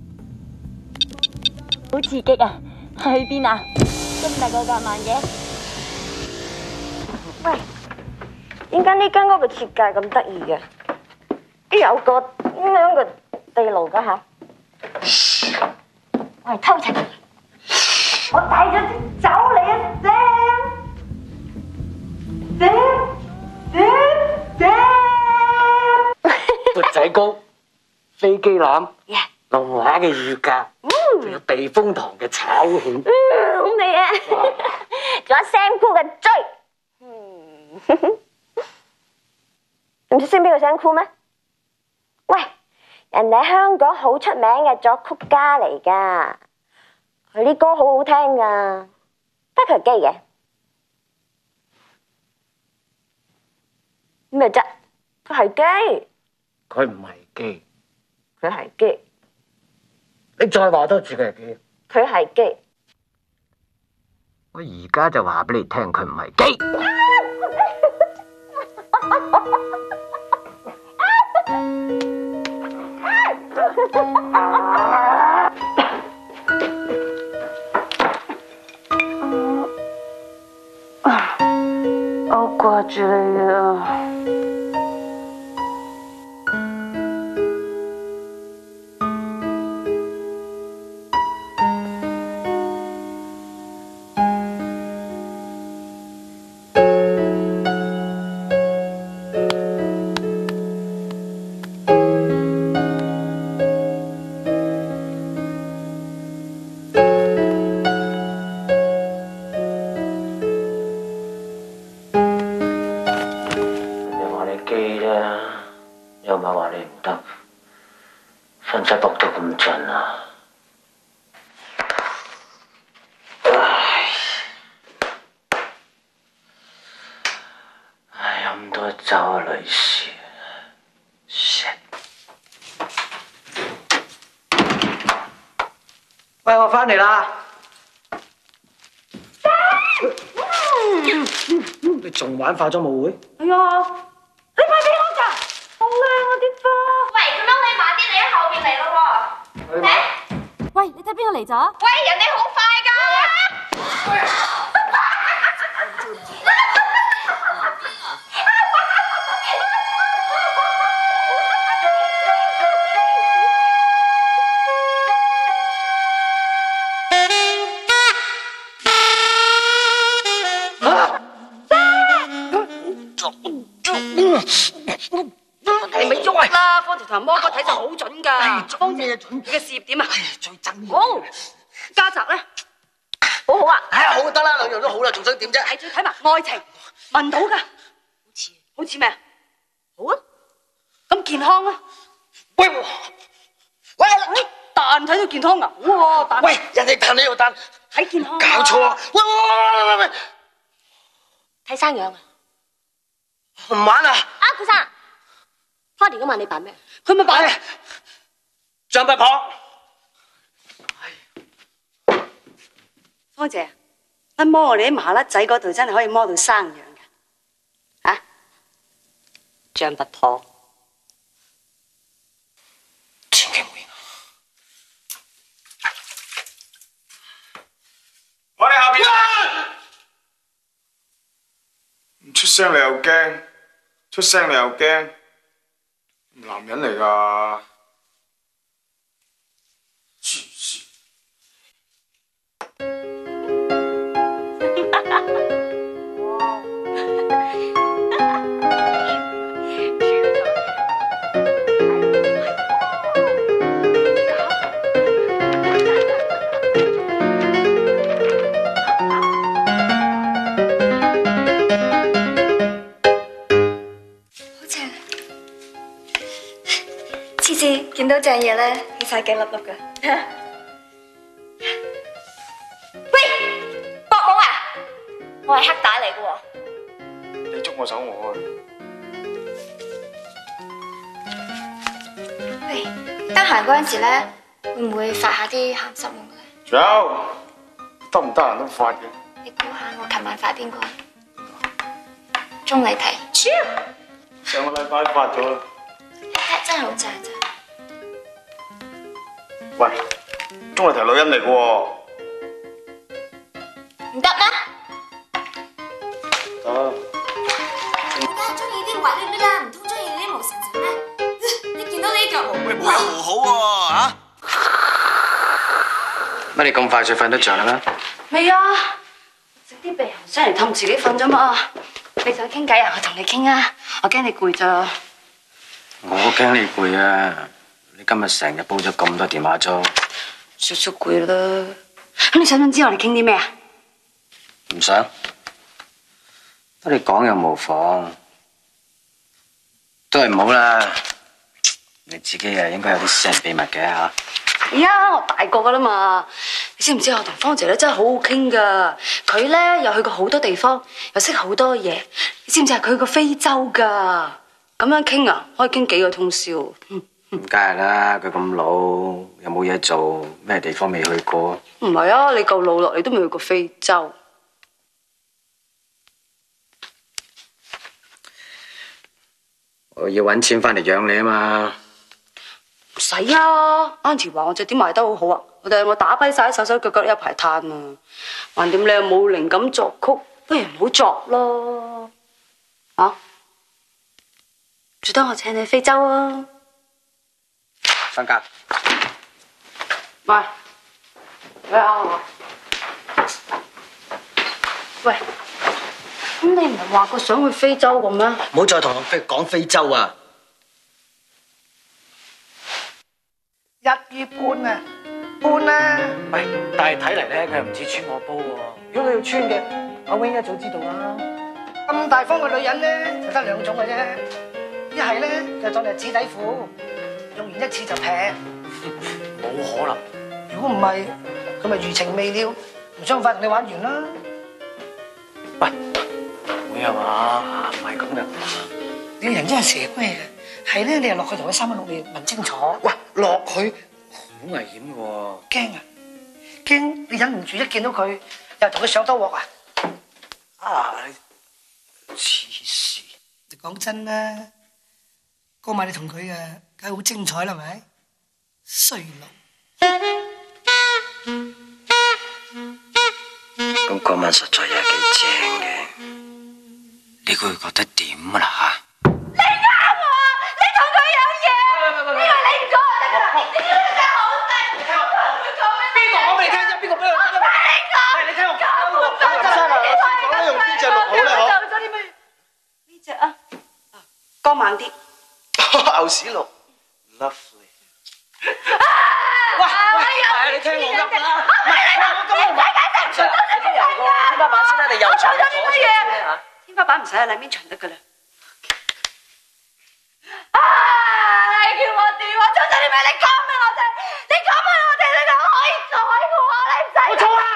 Speaker 14: 好刺激啊！去邊啊？咁大個夾萬嘅。喂，點解呢間屋嘅設計咁得意嘅？有個咁樣嘅地牢噶吓，我係偷情，我帶咗支酒嚟啊 ，Sam，Sam，Sam，Sam，
Speaker 1: 缽仔糕、飛機欖、龍華嘅乳鴿，仲有避風塘嘅炒蜆，
Speaker 14: 好味啊！仲有 Sam 姑嘅追，唔知識邊個 Sam 姑咩？喂！人哋喺香港好出名嘅作曲家嚟噶，佢啲歌好好聽噶，得佢係基嘅咩啫？佢係基，
Speaker 1: 佢唔係基，
Speaker 14: 佢係基。
Speaker 1: 你再話多次佢係基，
Speaker 14: 佢係基。
Speaker 9: 我而家就話俾你聽，佢唔係基。
Speaker 14: 我掛住你啊！
Speaker 9: 唔使搏到咁盡啊？唉，飲多酒啊，女士。喂，我翻嚟啦！你仲玩化妝舞會？
Speaker 3: 係啊，你快俾我咋？好靚啊啲花！
Speaker 14: 喂，咁樣你慢啲，你喺後邊嚟咯喎。誒，
Speaker 3: 喂，你睇邊個嚟咗？
Speaker 14: 喂，人哋好快㗎。
Speaker 3: 你咪喐啦！方條同魔哥睇就好準㗎。方姐準，你嘅事業點啊？
Speaker 9: 最憎
Speaker 3: 好，家宅咧，好好啊。
Speaker 9: 唉，好得啦，兩樣都好啦，仲想點啫？
Speaker 3: 係，再睇埋愛情，聞到㗎，好似好似咩啊？好啊，咁健康啊？
Speaker 9: 喂喂，
Speaker 3: 蛋睇到健康啊？哇，蛋！
Speaker 9: 喂，人哋彈你又彈，
Speaker 3: 睇健康。
Speaker 9: 搞錯啊！喂喂喂喂喂，
Speaker 14: 睇生樣啊！
Speaker 9: 唔玩啦！
Speaker 14: 啊，顧生，花田嗰晚你扮咩？
Speaker 3: 佢咪扮
Speaker 9: 象拔蚌。
Speaker 3: 方姐，一摸我哋啲麻甩仔嗰度真係可以摸到生樣嘅，啊？象拔蚌，
Speaker 9: 千祈唔好應
Speaker 5: 我哋後邊唔出聲你又驚，出聲你又驚，男人嚟㗎。
Speaker 14: 見到隻嘢咧，起晒幾粒粒噶。喂，博懵啊！我係黑帶嚟嘅喎。
Speaker 5: 你捉我走我去。
Speaker 14: 喂，得閒嗰陣時咧，會唔會發下啲鹹濕夢嘅咧？
Speaker 5: 仲有，得唔得閒都發嘅。
Speaker 14: 你估下我琴晚發邊個？鐘麗緹。
Speaker 5: 上個禮拜發咗啦。
Speaker 14: 真係好正啫。
Speaker 5: 喂，鐘麗緹女人嚟嘅喎。
Speaker 14: 唔得咩？
Speaker 5: 得。
Speaker 14: 我梗係中意啲滑捋捋啦，唔通中意啲毛神神咩？你見到呢嚿毛？
Speaker 5: 喂，冇有和好喎嚇！
Speaker 9: 乜你咁快就瞓得着啦咩？
Speaker 3: 未啊，食啲鼻鼾聲嚟氹自己瞓啫嘛。你想傾偈啊？我同你傾啊，我驚你攰咋。
Speaker 9: 我驚你攰啊！你今日成日煲咗咁多電話粥，
Speaker 3: 少少攰啦。咁你想唔想知我哋傾啲咩啊？
Speaker 9: 唔想。不過你講又無妨，都係唔好啦。你自己啊，應該有啲私人秘密嘅嚇。
Speaker 3: 哎呀，我大個噶啦嘛，你知唔知我同方姐咧真係好好傾噶？佢咧又去過好多地方，又識好多嘢。你知唔知係佢去過非洲噶？咁樣傾啊，可以傾幾個通宵。
Speaker 9: 咁梗係啦，佢咁老，又冇嘢做，咩地方未去過？
Speaker 3: 唔係啊，你夠老咯，你都未去過非洲。
Speaker 9: 我要搵錢翻嚟養你啊嘛！
Speaker 3: 唔使啊 ，Auntie 話我隻碟賣得好好啊，我哋我打跛晒手手腳腳一排攤啊。橫掂你又冇靈感作曲，不如唔好作咯。啊？最多我請你非洲啊！
Speaker 9: 瞓覺。
Speaker 3: 喂，喂啊！喂，咁你唔係話過想去非洲嘅咩？
Speaker 9: 唔好再同我講非洲啊！
Speaker 10: 一於搬啊，搬啊！
Speaker 1: 喂，但係睇嚟咧，佢又唔似穿我煲喎。如果佢要穿嘅，阿 Wing 一早知道啦。
Speaker 10: 咁大方嘅女人咧，就得兩種嘅啫。一係咧就當你係紙底褲，用完一次就劈；
Speaker 1: 冇可能。
Speaker 10: 如果唔係，佢咪餘情未了，唔想快同你玩完啦。
Speaker 1: 喂，唔會啊嘛？唔係咁嘅。
Speaker 10: 你個人真係蛇龜嘅，係咧，你又落去同佢三分六裂問清楚。
Speaker 1: 喂，落去好危險嘅喎。
Speaker 10: 驚啊！驚你忍唔住一見到佢，又同佢上多鑊啊！
Speaker 1: 啊！黐線！
Speaker 10: 你講真啦，嗰晚你同佢啊，梗係好精彩啦，係咪？衰佬！
Speaker 9: 咁嗰晚實在又幾正嘅，你估佢覺得點啊啦嚇？
Speaker 3: 你啱我，你同佢有嘢，因為你唔講就得㗎啦。你知唔知真係好細？
Speaker 4: 邊個講俾你聽啫？邊個俾我？唔係你講，唔係你聽我講喎。阿生啊，我先講咧，用邊隻鹿好咧？嗬？
Speaker 7: 呢隻啊，光猛啲。
Speaker 4: 牛屎鹿 ，lovely。喂喂，係啊！你聽我噏啦。唔係我今日唔係解釋唔出，你都由個天花板先啦，你又長咗咗先嚇。
Speaker 7: 天花板唔使啊，兩邊長得㗎啦。
Speaker 3: 啊！你叫我點啊？早晨你咪你講咩我哋？你講咩我哋？你就可以改嘅喎，你唔使。
Speaker 1: 我錯啦！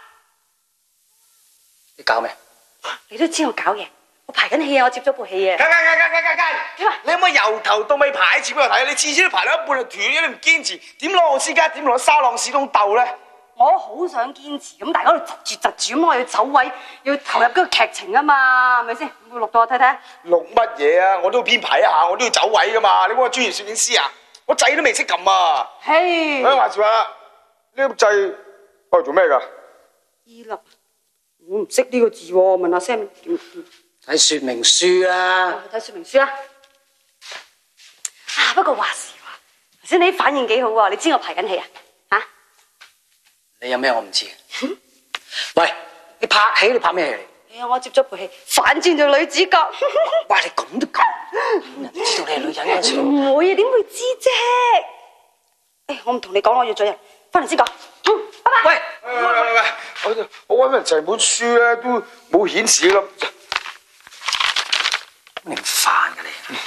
Speaker 1: 你搞咩？
Speaker 7: 你都知我搞嘢，我排緊戲啊，我接咗部戲啊。
Speaker 15: 梗梗梗梗梗梗梗！點啊？你可唔可以由頭到尾排一次俾我睇？你次次都排到一半就斷咗，你唔堅持，點攞奧斯卡？點攞沙朗史東鬥咧？
Speaker 7: 我好想堅持，咁大家喺度窒住窒住咁，我要走位，要投入嗰個劇情啊嘛，係咪先？會錄到我睇睇。
Speaker 15: 錄乜嘢啊？我都要編排一下，我都要走位噶嘛。你估我專業攝影師啊？我掣都未識撳啊！
Speaker 7: 嘿，
Speaker 15: 咁話時話啦，呢個掣我嚟做咩㗎？
Speaker 7: 依粒，我唔識呢個字喎，問阿 Sam 點點？
Speaker 1: 睇說明書啦。
Speaker 7: 睇說明書啦。啊，不過話時話，頭先你啲反應幾好喎，你知我排緊戲啊？嚇？
Speaker 1: 你有咩我唔知？喂，你拍戲你拍咩戲嚟？
Speaker 7: 哎呀，我接咗部戲，反轉做女主角。
Speaker 1: 哇，你咁都搞？人哋知道你係女人嗰時。
Speaker 7: 唔會啊，點會知啫？誒，我唔同你講，我要咗人，翻嚟先講。嗯，拜拜。
Speaker 15: 喂喂喂喂喂，我我揾埋成本書咧，都冇顯示咁。
Speaker 1: 你唔煩㗎你？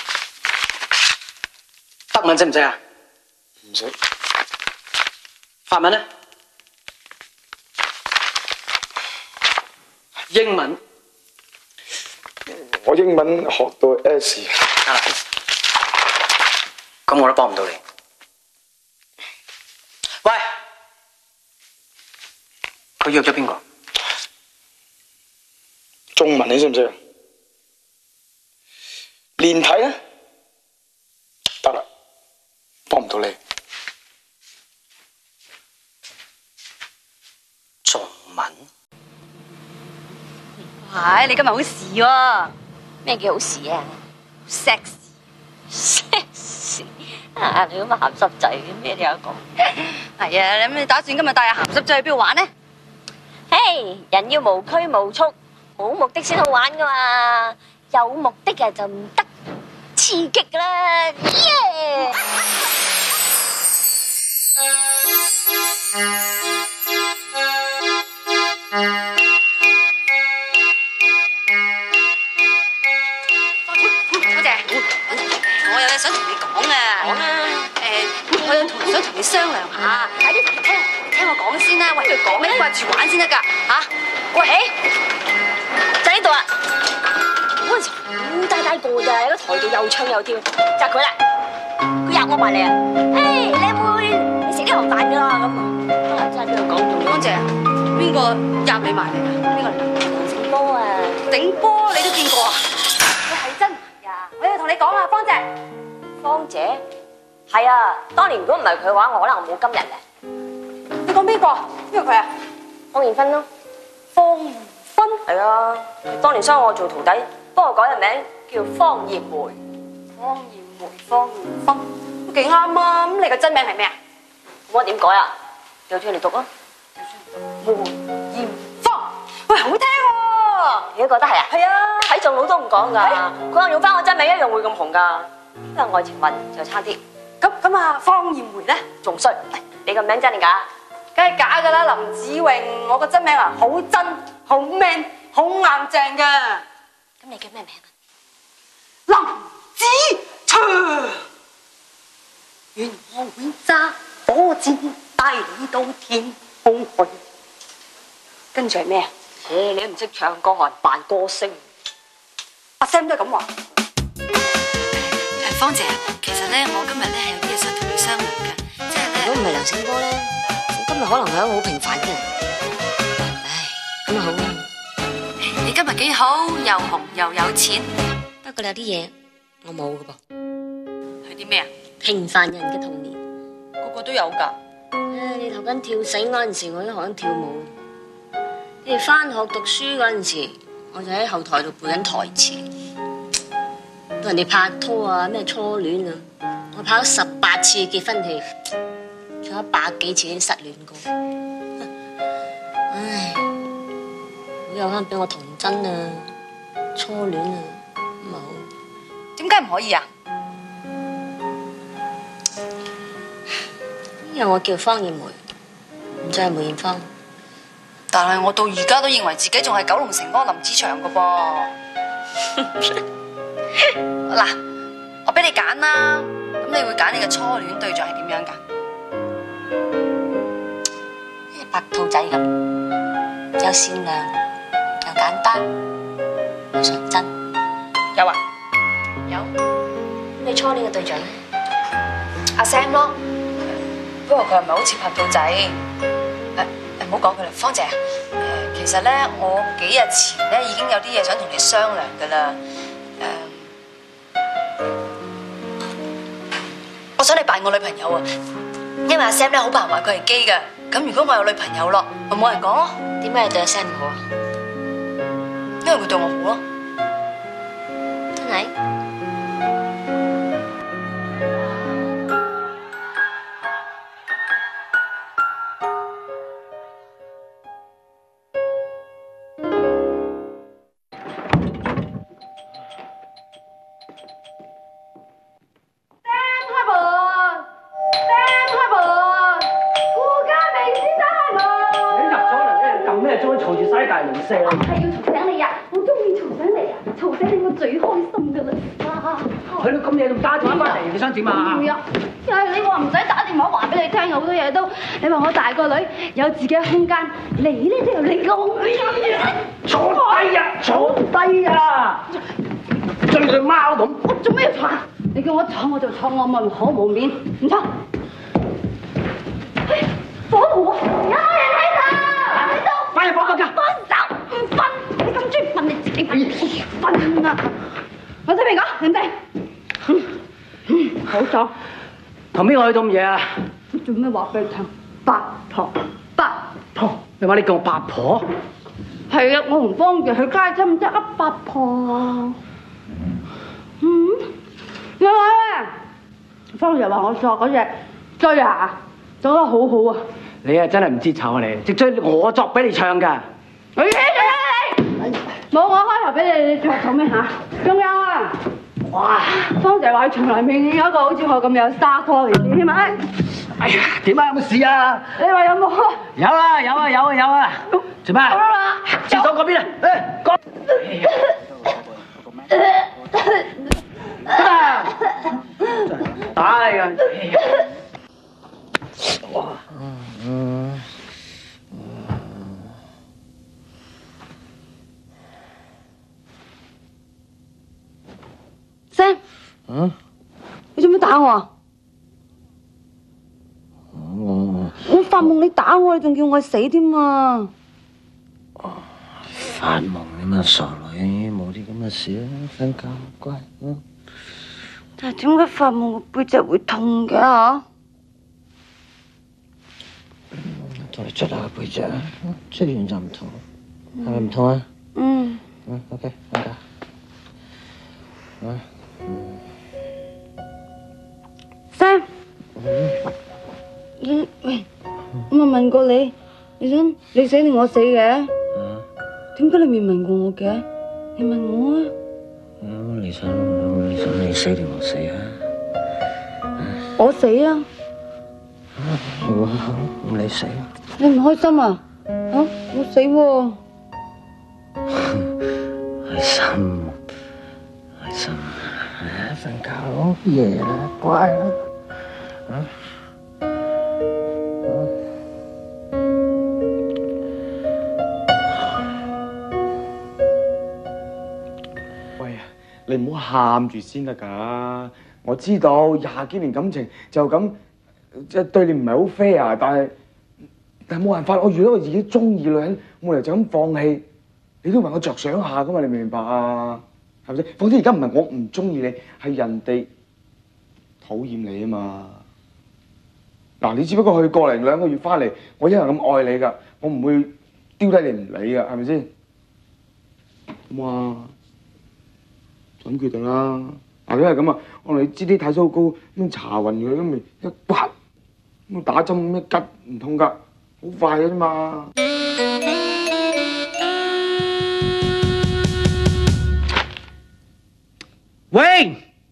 Speaker 1: 德文識唔識啊？
Speaker 15: 唔識。
Speaker 1: 法文咧？英文？
Speaker 15: 我英文學到 S。
Speaker 1: 得啦，咁我都幫唔到你。喂，佢約咗邊個？
Speaker 15: 中文你識唔識啊？連體咧？得啦，幫唔到你。
Speaker 1: 中文？
Speaker 7: 係，你今日好事喎！
Speaker 14: 咩叫好事啊
Speaker 7: ？sexy，sexy
Speaker 14: 啊！你咁嘅鹹濕仔，咩你有講？
Speaker 7: 係啊，你咁你打算今日帶阿鹹濕仔去邊度玩呢？
Speaker 14: 嘿，人要無拘無束，冇目的先好玩噶嘛，有目的嘅就唔得刺激噶啦，耶！
Speaker 7: 我有嘢想同你講啊！講啦，誒，我有同想同你商量下，快啲聽，聽我講先啦。喂，佢講咩？掛住玩先得㗎嚇。
Speaker 14: 喂，就呢度啊！嗰陣時好大大個咋，喺個台度又唱又跳，就係佢啦。佢入我埋嚟啊！誒，靚妹，你食呢行飯㗎啦咁啊！真係邊度講仲
Speaker 7: 方姐啊？邊個入你埋嚟啊？邊個嚟？
Speaker 14: 整波啊！
Speaker 7: 頂波你都見過啊？佢係真呀！我要同你講啊，方姐。
Speaker 14: 方姐？係啊，當年如果唔係佢嘅話，我可能冇今日咧。
Speaker 7: 你講邊個？邊個佢啊？
Speaker 14: 方艷芬咯。
Speaker 7: 方艷芬？
Speaker 14: 係啊，當年收我做徒弟，幫我改個名叫方艷梅。
Speaker 7: 方艷梅、方艷芬都幾啱啊！咁你個真名係咩啊？
Speaker 14: 咁我點改啊？調轉嚟讀啊！
Speaker 7: 梅艷芳，喂，好聽喎！
Speaker 14: 你都覺得係啊？
Speaker 7: 係啊，
Speaker 14: 睇中佬都唔講㗎，佢話用翻我真名一樣會咁紅㗎。不過愛情運就差啲。
Speaker 7: 咁咁啊，方艷梅咧
Speaker 14: 仲衰。你個名真定假？
Speaker 7: 梗係假㗎啦，林子穎，我個真名啊，好真、好 man、好硬淨㗎。
Speaker 14: 咁你叫咩名啊？
Speaker 7: 林子祥。 願我會揸火箭帶你到天空去。跟住係咩啊？誒，你都唔識唱歌，還扮歌星。阿 Sam 都係咁話。
Speaker 3: 誒，芳姐，其實咧，我今日咧係有啲嘢想同你商量嘅，即係咧。
Speaker 7: 如果唔係梁醒波咧，我今日可能係一個好平凡嘅人。唉，咁啊好啦。
Speaker 3: 你今日幾好，又紅又有錢。
Speaker 7: 不過你有啲嘢我冇㗎噃。
Speaker 3: 係啲咩啊？
Speaker 7: 平凡人嘅童年，
Speaker 3: 個個都有㗎。
Speaker 7: 唉，你頭緊跳繩嗰陣時，我已經學緊跳舞。你哋返學讀書嗰陣時，我就喺後台度背緊台詞。到人哋拍拖啊，咩初戀啊，我拍咗十八次結婚戲，仲有一百幾次已經失戀過。唉，好有翻俾我童真啊，初戀啊，冇。
Speaker 3: 點解唔可以啊？
Speaker 7: 因為我叫方艷梅，唔再係梅艷芳。
Speaker 3: 但係我到而家都認為自己仲係九龍城嗰個林子祥噶噃。嗱，我俾你揀啦，咁你會揀你嘅初戀對象係點樣㗎？
Speaker 7: 好似白兔仔咁，又善良又簡單又純真。
Speaker 3: 有啊，有。
Speaker 7: 你初戀嘅對象咧？
Speaker 3: 阿 Sam 咯。不過佢係咪好似拍兔仔？誒誒，唔好講佢啦，芳姐啊，誒，其實咧，我幾日前咧已經有啲嘢想同你商量噶啦，誒，我想你扮我女朋友啊，因為阿 Sam 咧好怕人話佢係基噶，咁如果我有女朋友咯，咪冇人講咯。
Speaker 7: 點解你對阿 Sam 好啊？
Speaker 3: 因為佢對我好咯。
Speaker 7: 真係？
Speaker 14: 我係要嘈醒你啊！我中意嘈醒你啊！嘈醒你我最開心噶啦！
Speaker 10: 去到咁夜仲打電話翻嚟，你想點啊？
Speaker 14: 唔呀，又係你話唔使打電話話俾你聽，好多嘢都你話我大個女有自己嘅空間，你咧就有你個空間。
Speaker 10: 坐低啊！坐低啊！醉對貓咁。
Speaker 14: 我做咩要坐啊？你叫我坐我就坐，我咪好冇面，唔坐。哎，火爐啊！有冇人喺度？喺度。
Speaker 10: 翻入房間。
Speaker 14: 分手唔瞓，你咁中意瞓，你自己瞓啊！我聽你講，靚仔。嗯嗯，好咗。
Speaker 10: 同邊個去到咁夜啊？
Speaker 14: 做咩話俾你聽？八婆，八婆。
Speaker 10: 你話你叫我八婆？
Speaker 14: 係啊，我同方姐去街得唔得啊？八婆啊。嗯，另外咧，方姐話我作嗰隻追啊，做得好好啊。
Speaker 10: 你啊真係唔知醜啊你！隻追我作俾你唱㗎。
Speaker 14: 你你你冇我開頭俾你，你作做咩嚇？仲有啊！哇！方姐話佢從來未見有一個好似我咁有沙拖嚟嘅添啊！
Speaker 10: 哎呀，點啊？有冇事啊？
Speaker 14: 你話有冇啊？
Speaker 10: 有啊有啊有啊有啊！做咩？廁所嗰邊啊！誒，嗰。得啦！打你㗎！哇！嗯。
Speaker 14: Sam，
Speaker 10: 嗯，
Speaker 14: 你做咩打我啊？
Speaker 10: 我
Speaker 14: 我發夢你打我，你仲叫我死添啊！
Speaker 9: 發夢你乜傻女，冇啲咁嘅事啊，瞓覺乖。嗯。
Speaker 14: 但係點解發夢個背脊會痛嘅嚇？
Speaker 9: 同你捽下個背脊啊，捽完就唔痛，係咪唔痛啊？
Speaker 14: 嗯。
Speaker 9: 嗯 ，OK， 瞓覺。啊。
Speaker 14: Sam，你喂，我咪問過你，你想你死定我死嘅？點解你未問過我嘅？你問我啊！
Speaker 9: 你想你想你死定我死啊？
Speaker 14: 我死啊！
Speaker 9: 好好，咁你死。
Speaker 14: 你唔開心啊？嚇！我死喎！
Speaker 9: 開心，開心。瞓覺咯，夜啦，乖啦。
Speaker 15: 喂啊，你唔好喊住先得㗎。我知道廿幾年感情就咁，即係對你唔係好 fair，但係但係冇辦法，我遇到個自己中意女人，冇理由就咁放棄。你都為我着想下㗎嘛，你明唔明白啊？係咪先？況且而家唔係我唔中意你，係人哋討厭你啊嘛。嗱，你只不過去個零兩個月翻嚟，我一樣咁愛你㗎，我唔會丟低你唔理㗎，係咪先？咁啊，就咁決定啦。嗱，如果係咁啊，我同你支啲體操膏咁搽勻佢，咁咪一刮，咁打針一吉唔痛㗎，好快嘅啫嘛。
Speaker 1: 喂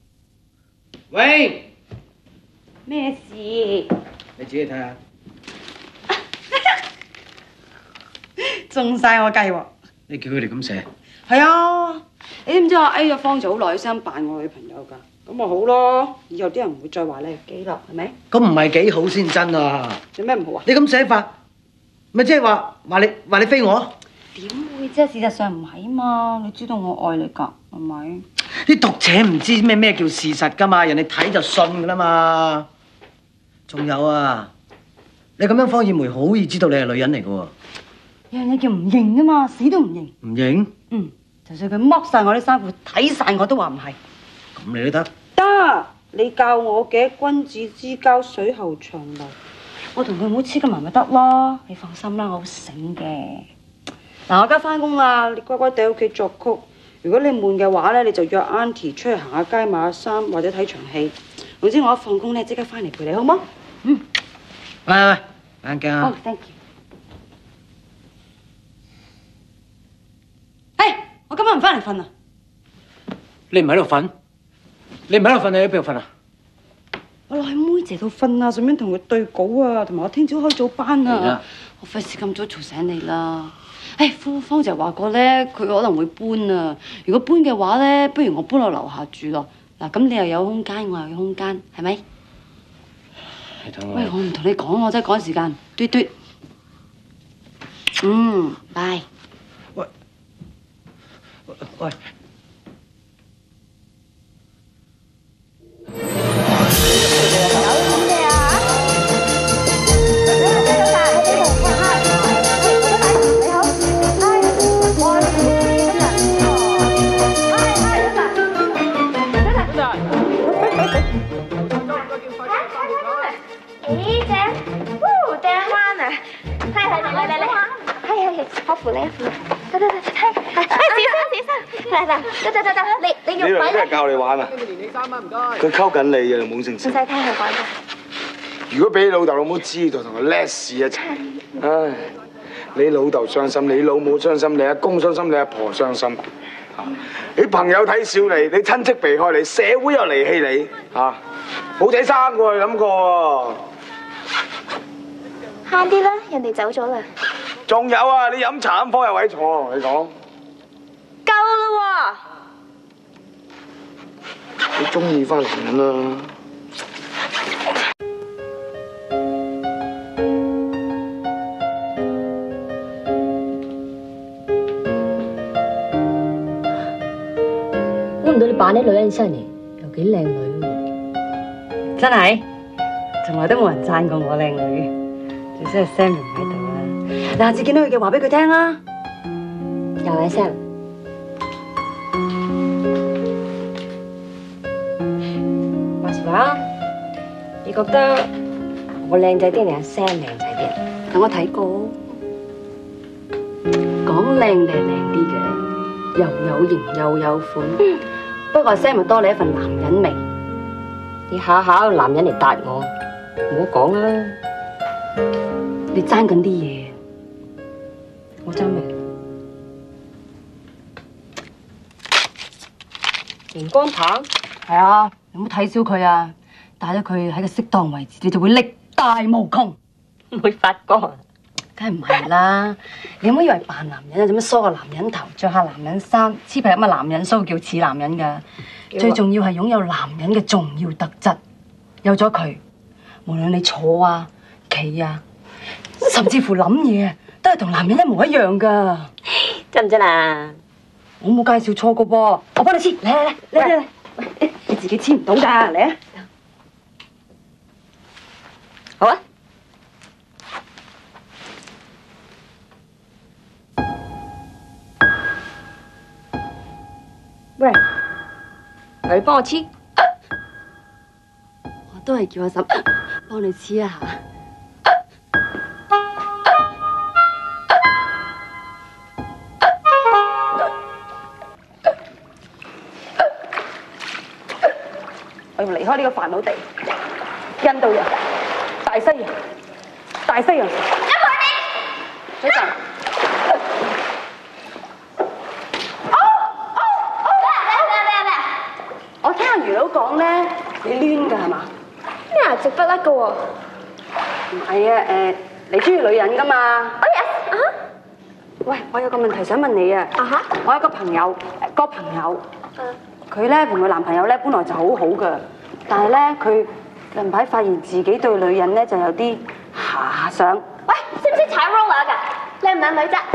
Speaker 1: 喂，
Speaker 3: 咩事？
Speaker 1: 你自己睇下。
Speaker 3: 中晒我計喎！
Speaker 1: 你叫佢哋咁寫？
Speaker 3: 係啊，你知唔知我 A 咗方就好耐先扮我女朋友㗎？咁咪好咯，以後啲人唔會再話你係基啦，係咪？
Speaker 1: 咁唔係幾好先真啊！
Speaker 3: 有咩唔好啊？
Speaker 1: 你咁寫法，咪即係話話你話你飛我？
Speaker 3: 點會啫？事實上唔係嘛，你知道我愛你㗎，係咪？
Speaker 1: 啲讀者唔知咩咩叫事實㗎嘛，人哋睇就信㗎啦嘛。仲有啊，你咁樣方艷梅好易知道你係女人嚟㗎喎。
Speaker 3: 有樣嘢叫唔認啊嘛，死都唔認。
Speaker 1: 唔認？
Speaker 3: 嗯，就算佢剝晒我啲衫褲，睇晒我都話唔係。
Speaker 1: 咁你都得？
Speaker 3: 得，你教我嘅君子之交水喉長流，我同佢唔好黐咁埋咪得咯。你放心啦，我好醒嘅。嗱，我而家翻工啦，你乖乖地喺屋企作曲。如果你悶嘅話咧，你就約 Auntie 出去行下街買下衫或者睇場戲。總之我一放工咧，即刻翻嚟陪你，好冇？嗯。
Speaker 1: 喂喂，眼鏡啊！
Speaker 3: 哦 ，thank you。誒，我今晚唔翻嚟瞓啊！
Speaker 1: 你唔喺度瞓？你唔喺度瞓，你喺邊度瞓啊？
Speaker 3: 我落去妹姐度瞓啊，順便同佢對稿啊，同埋我聽朝開早班啊。我費事咁早嘈醒你啦。誒，方方就話過咧，佢可能會搬啊。如果搬嘅話咧，不如我搬落樓下住咯。嗱，咁你又有空間，我又有空間，係咪？
Speaker 1: 你等我。
Speaker 3: 喂，我唔同你講，我真係趕時間。嘟嘟。嗯，拜。
Speaker 1: 喂。喂。
Speaker 14: 咦，正，哦，正彎啊！係係嚟嚟嚟嚟，係係係，我扶你一扶，得得得，係，誒，小心小心，嚟嚟，得得得得，你你用位咧，
Speaker 15: 教你玩啊！佢溝緊你啊，冇成事。
Speaker 14: 唔使聽佢講啫。
Speaker 15: 如果俾你老豆老母知道，同佢叻屎一齊，唉，你老豆傷心，你老母傷心，你阿公傷心，你阿婆傷心，你朋友睇小你，你親戚避開你，社會又離棄你，嚇，冇仔生過，諗過喎。
Speaker 14: 慳啲啦，人哋走咗啦。
Speaker 15: 仲有啊，你飲茶飲科有位坐，我同你講。
Speaker 14: 夠啦
Speaker 15: 喎！你中意翻男人啦。
Speaker 17: 估唔到你扮啲女人上嚟，又幾靚女喎！
Speaker 3: 真係，從來都冇人讚過我靚女。最衰係 Sam 唔喺度啦。你下次見到佢嘅話俾佢聽啦。
Speaker 17: 又係 Sam。話時話，你覺得我靚仔啲定係 Sam 靚仔啲？
Speaker 3: 等我睇過，講靚定係靚啲嘅，又有型又有款。不過 Sam 咪多你一份男人味。
Speaker 17: 你下下用男人嚟答我，唔好講啦。
Speaker 3: 你爭緊啲嘢，
Speaker 17: 我爭咩？熒光棒？
Speaker 3: 係啊，你唔好睇小佢啊！帶咗佢喺個適當位置，你就會力大無窮，
Speaker 17: 唔會發光。
Speaker 3: 梗係唔係啦！你唔好以為扮男人啊，做乜梳個男人頭，着下男人衫，黐皮咁嘅男人鬚叫似男人㗎。最重要係擁有男人嘅重要特質，有咗佢，
Speaker 17: 無論你坐啊、企啊，甚至乎諗嘢，都係同男人一模一樣㗎。
Speaker 14: 真唔真啊？
Speaker 17: 我冇介紹錯㗎噃，我幫你黐，嚟嚟嚟嚟嚟，你自己黐唔到㗎，嚟啊！
Speaker 14: 好啊。喂，你幫我黐，我都係叫阿嬸幫你黐一下。我要離開呢個煩惱地，印度人、大西洋、大西洋。一陣。我聽阿魚佬講咧，你攣㗎係嘛？咩啊？直不甩㗎喎。唔係啊，誒，你中意女人㗎嘛？哦yes，啊！喂，我有個問題想問你啊。啊哈！我有個朋友，個朋友，佢咧同佢男朋友咧本來就好好㗎，但係咧佢近排發現自己對女人咧就有啲遐想。喂，識唔識踩 roller 㗎？靚唔靚女啫？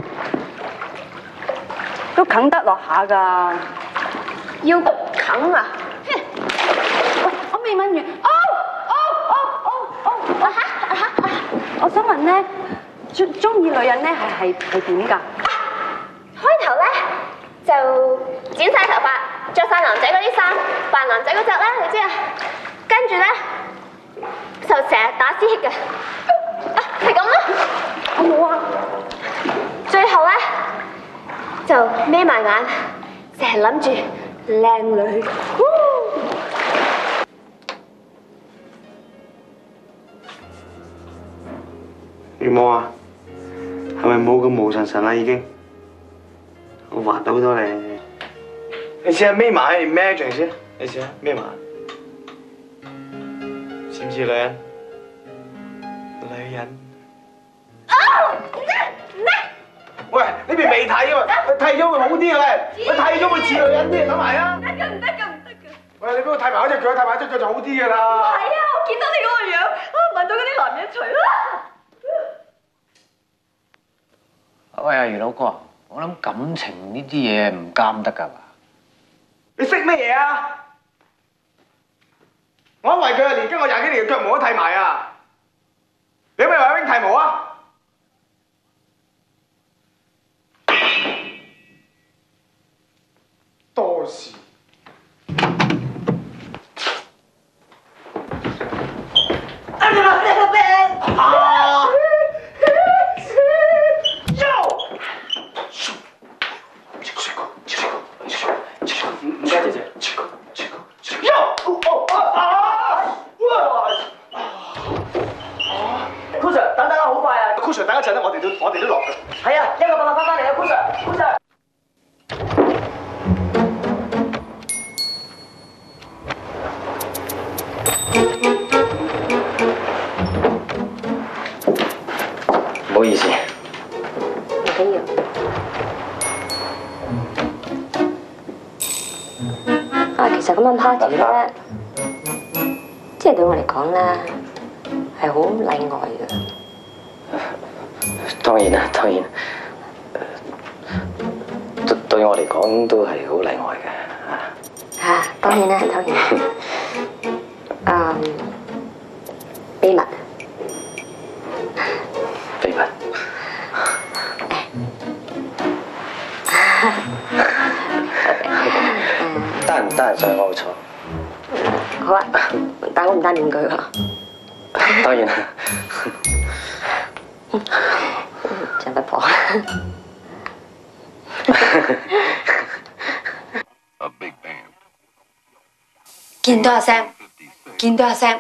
Speaker 14: 都啃得落下㗎。要啃啊！喂，我未問完。哦哦哦哦哦！啊哈啊哈！我想問咧，中中意女人咧係係係點㗎？開頭咧就剪晒頭髮，着晒男仔嗰啲衫，扮男仔嗰隻咧，你知啊？跟住咧就成日打私嘅。啊，係咁咯。我冇啊。最後咧就眯埋眼，成日諗住。靚女，
Speaker 15: 月母啊，係咪冇咁無神神啦已經？我滑到好多你，你試下眯埋 imagine 先，你試下眯埋，似唔似女人？女人。啊！唔得唔得！喂，呢邊未睇啊嘛，佢剃咗會好啲啊喂，佢剃咗會似女人啲，諗埋啊！唔得㗎，唔得㗎，唔得㗎！喂，你俾我剃埋嗰隻腳，剃埋隻腳就好啲㗎啦！係啊，我見到你嗰個樣，啊聞到嗰啲男人除啦！
Speaker 1: 喂，阿魚佬哥，我諗感情呢啲嘢唔監得㗎嘛？
Speaker 15: 你識咩嘢啊？我為佢啊，連跟我廿幾年嘅腳毛都剃埋啊！你有冇話阿 wing 剃毛啊？多事。啊！你個你個病啊！唔該姐姐。Cool Sir，等等啊，好快啊 ！Cool Sir，等一陣咧，我哋都我哋都落去。係啊，一個辦法翻返嚟啊 ，Cool Sir，Cool Sir。
Speaker 1: 唔好意思。
Speaker 17: 唔緊要。啊，其實咁樣 party 咧，即係對我嚟講咧，係好例外嘅。
Speaker 1: 當然啦，當然。對對我嚟講都係好例外嘅。
Speaker 17: 嚇，當然啦，當然。嗯，秘密。
Speaker 1: 秘密。得唔得閒上我坐？
Speaker 17: 好啊，但我唔戴面具喎。
Speaker 1: 當然啦。
Speaker 17: 真不婆。見到阿 Sam， 見到阿Sam。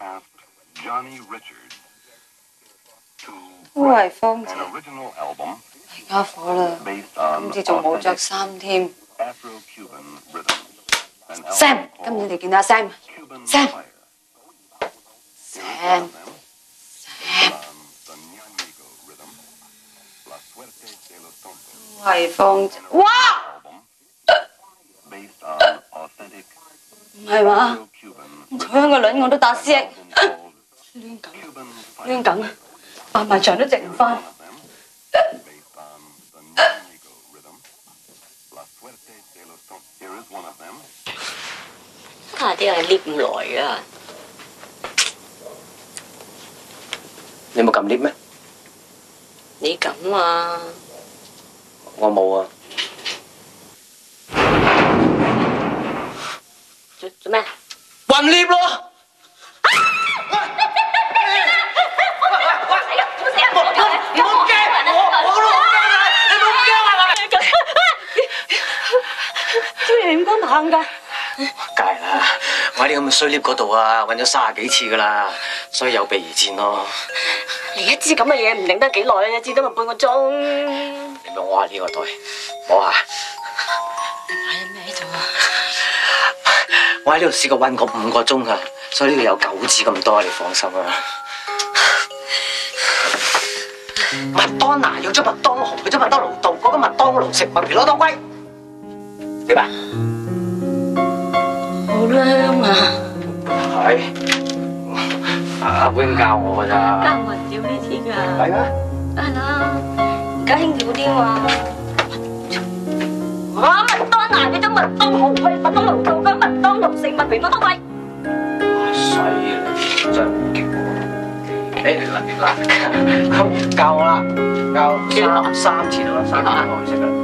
Speaker 17: 喂，芳姐，家伙啦，今次仲冇着衫添。Sam， 今次你見到阿 Sam，Sam，Sam，喂，芳姐，哇！唔係嘛？佢樣個卵我都打死。
Speaker 7: 亂咁，亂咁，白埋牆都值唔翻。
Speaker 17: 下啲係 lift 唔來啊！
Speaker 9: 你冇撳 lift 咩？
Speaker 17: 你咁啊？
Speaker 9: 我冇啊。
Speaker 17: 做做咩？
Speaker 9: 混 lift 咯！
Speaker 17: 你唔好驚，我我都好驚啊！你唔好驚啊！
Speaker 7: 做嘢點解猛㗎？
Speaker 9: 梗係啦，我喺呢咁嘅衰 lift 嗰度啊，揾咗三十幾次噶啦，所以有備而戰咯。
Speaker 17: 你一支咁嘅嘢唔頂得幾耐啊？一支都咪半個鐘。
Speaker 9: 你咪摸下呢個袋，摸下。
Speaker 17: 你擺緊咩喺度啊？
Speaker 9: 我喺呢度試過韞過五個鐘啊，所以呢度有九支咁多，你放心啊。麥當娜約咗麥當勞去咗麥當勞道嗰個麥當勞食麥皮攞當歸，點啊？
Speaker 7: 好靚啊！
Speaker 9: 係，阿 wing 教我㗎咋。
Speaker 7: 教我人屌呢啲㗎。
Speaker 9: 係咩？
Speaker 7: 係啦，而家興屌啲嘛。
Speaker 17: 我麥當娜約咗麥當勞去麥當勞道嘅麥當勞食麥皮攞當歸。
Speaker 9: 犀利，真係好勁喎！誒嗱嗱，教我啦，教三三次到啦，三次我去食啦。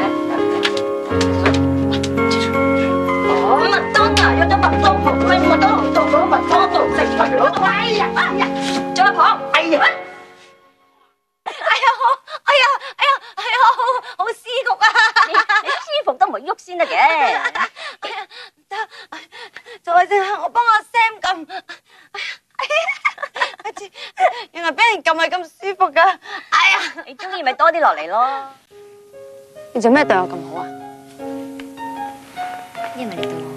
Speaker 17: 我麥當娜約咗麥當勞去麥當勞道嗰個麥當勞食麥皮攞當歸。哎呀哎呀，仲有婆，哎呀！哎呀好，哎呀哎呀哎呀好好舒服啊！你你舒服都唔會喐先得嘅。哎呀唔得，就係先，我幫阿 Sam 撳。原來俾人撳係咁舒服噶，哎呀！你中意咪多啲落嚟咯。
Speaker 3: 你做咩對我咁好啊？
Speaker 17: 因為你對我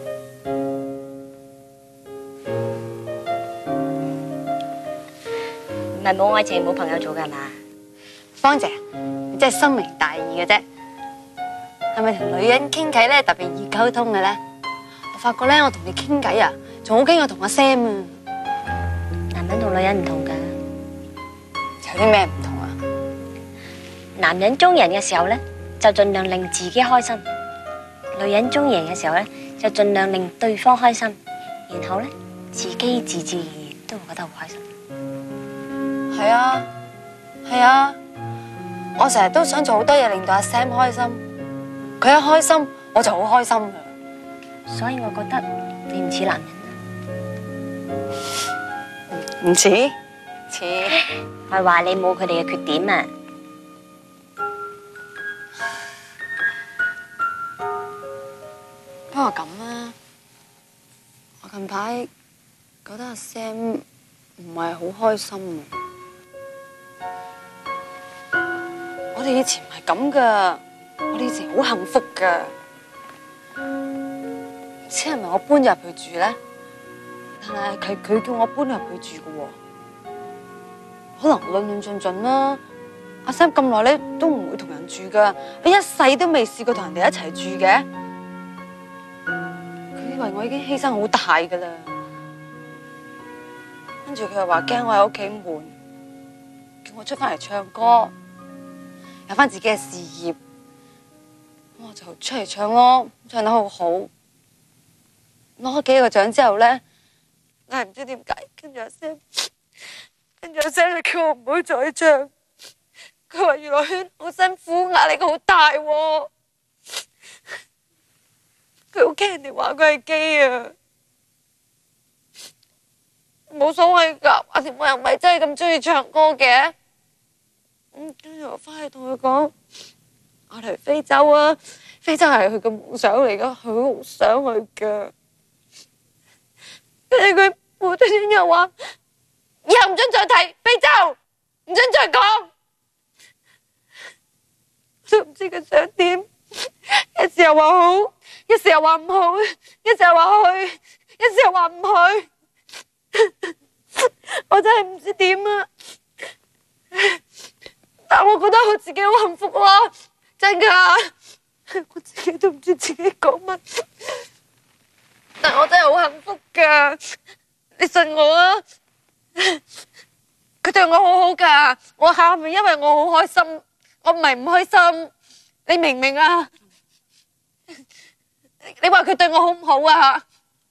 Speaker 17: 好，唔係冇愛情冇朋友做噶係嘛？
Speaker 3: 芳姐，你真係深明大義嘅啫。係咪同女人傾偈咧特別易溝通嘅咧？我發覺咧，我同你傾偈啊，仲好驚我同阿 Sam 啊。
Speaker 17: 男人同女人唔同噶。
Speaker 3: 有啲咩唔同啊？
Speaker 17: 男人中人嘅時候咧，就盡量令自己開心；女人中人嘅時候咧，就盡量令對方開心，然後咧自己自自然然都會覺得好開心。
Speaker 3: 係啊，係啊，我成日都想做好多嘢令到阿 Sam 開心，佢一開心我就好開心噶。
Speaker 17: 所以我覺得你唔似男人，
Speaker 3: 唔似，似
Speaker 17: 係話你冇佢哋嘅缺點啊。
Speaker 3: 不過咁啊，我近排覺得阿 Sam 唔係好開心啊。我哋以前唔係咁噶，我哋以前好幸福噶。唔知係咪我搬入去住咧？但係佢佢叫我搬入去住噶喎。可能論論盡盡啦。阿 Sam 咁耐咧都唔會同人住噶，佢一世都未試過同人哋一齊住嘅。佢以為我已經犧牲好大噶啦，跟住佢又話驚我喺屋企悶，叫我出翻嚟唱歌，有翻自己嘅事業，咁我就出嚟唱咯，唱得好好，攞咗幾個獎之後咧，但係唔知點解，跟住阿 Sam，跟住阿 Sam 就叫我唔好再唱，佢話娛樂圈好辛苦，壓力好大喎。佢好驚人哋話佢係基啊，冇所謂噶，阿田我又唔係真係咁中意唱歌嘅。咁跟住我翻去同佢講，我嚟非洲啊，非洲係佢嘅夢想嚟噶，佢好想去噶。跟住佢無端端又話，以後唔准再提非洲，唔准再講。我都唔知佢想點，一時又話好，一時又話唔好，一時又話去，一時又話唔去，我真係唔知點啊！但我覺得我自己好幸福咯，真噶，我自己都唔知自己講乜，但我真係好幸福噶，你信我啊！ 佢對我好好噶，我喊係因為我好開心，我唔係唔開心，你明唔明啊？你話佢對我好唔好啊？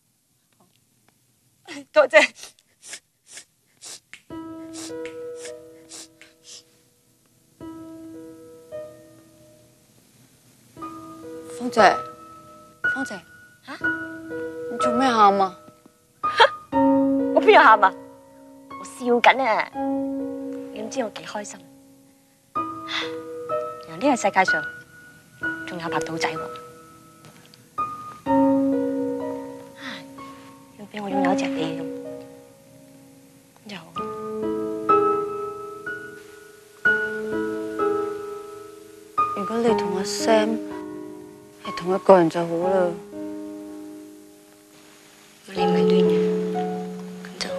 Speaker 3: 多謝。芳姐，芳姐，吓？你做咩喊啊？
Speaker 14: 我邊有喊啊？我笑緊啊！你唔知我幾開心。原來呢個世界上仲有白兔仔喎！要俾我擁有一隻嘢咁，咁就好。
Speaker 3: 如果你同阿 Sam 係同一個人就好啦。
Speaker 7: 你唔係亂嘅，咁就好。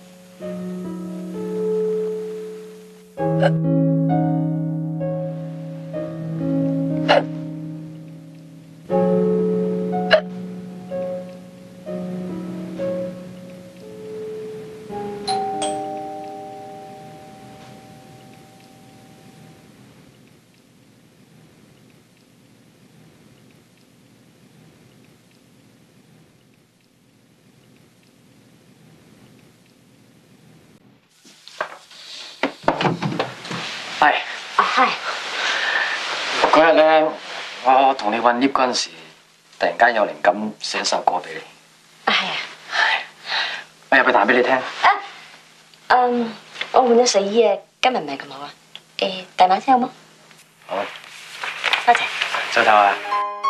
Speaker 1: 係。
Speaker 14: 啊係。
Speaker 1: 嗰日咧，我同你混 lift 嗰陣時，突然間有靈感寫一首歌俾你。
Speaker 14: 啊係啊。
Speaker 1: 我入去彈俾你聽。
Speaker 14: 啊，嗯，我換咗睡衣啊，今日唔係咁好啊。誒，第晚先好冇？
Speaker 1: 好。
Speaker 14: 多謝。
Speaker 1: 早唞啊。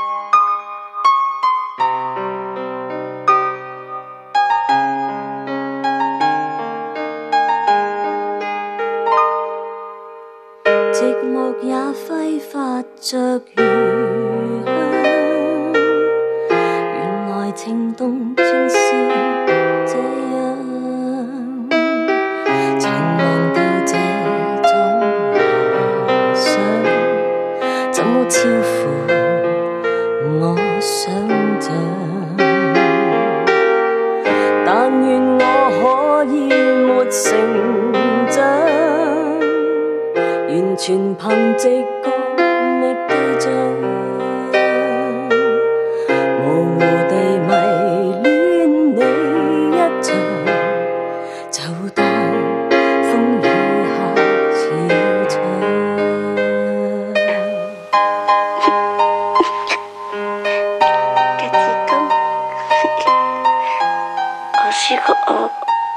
Speaker 2: 寂寞也揮發着餘香，原來情動竟是這樣，曾忘掉這種遐想，怎麼超乎我想像？但願我可以沒成長，完全憑直覺覓對象，模糊地迷戀你一場，就當風雨下悄唱。
Speaker 7: 嘅子宮，我是個我，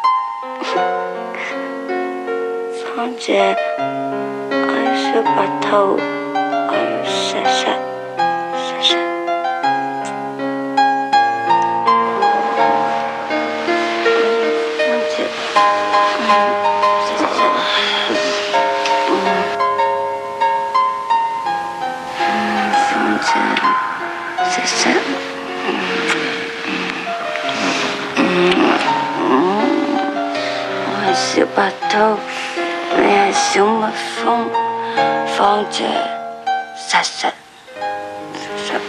Speaker 7: 芳姐。小白兔，我要實實實實。我要實實，芳姐，實實，我係小白兔，你係小蜜蜂。芳姐，實實實實，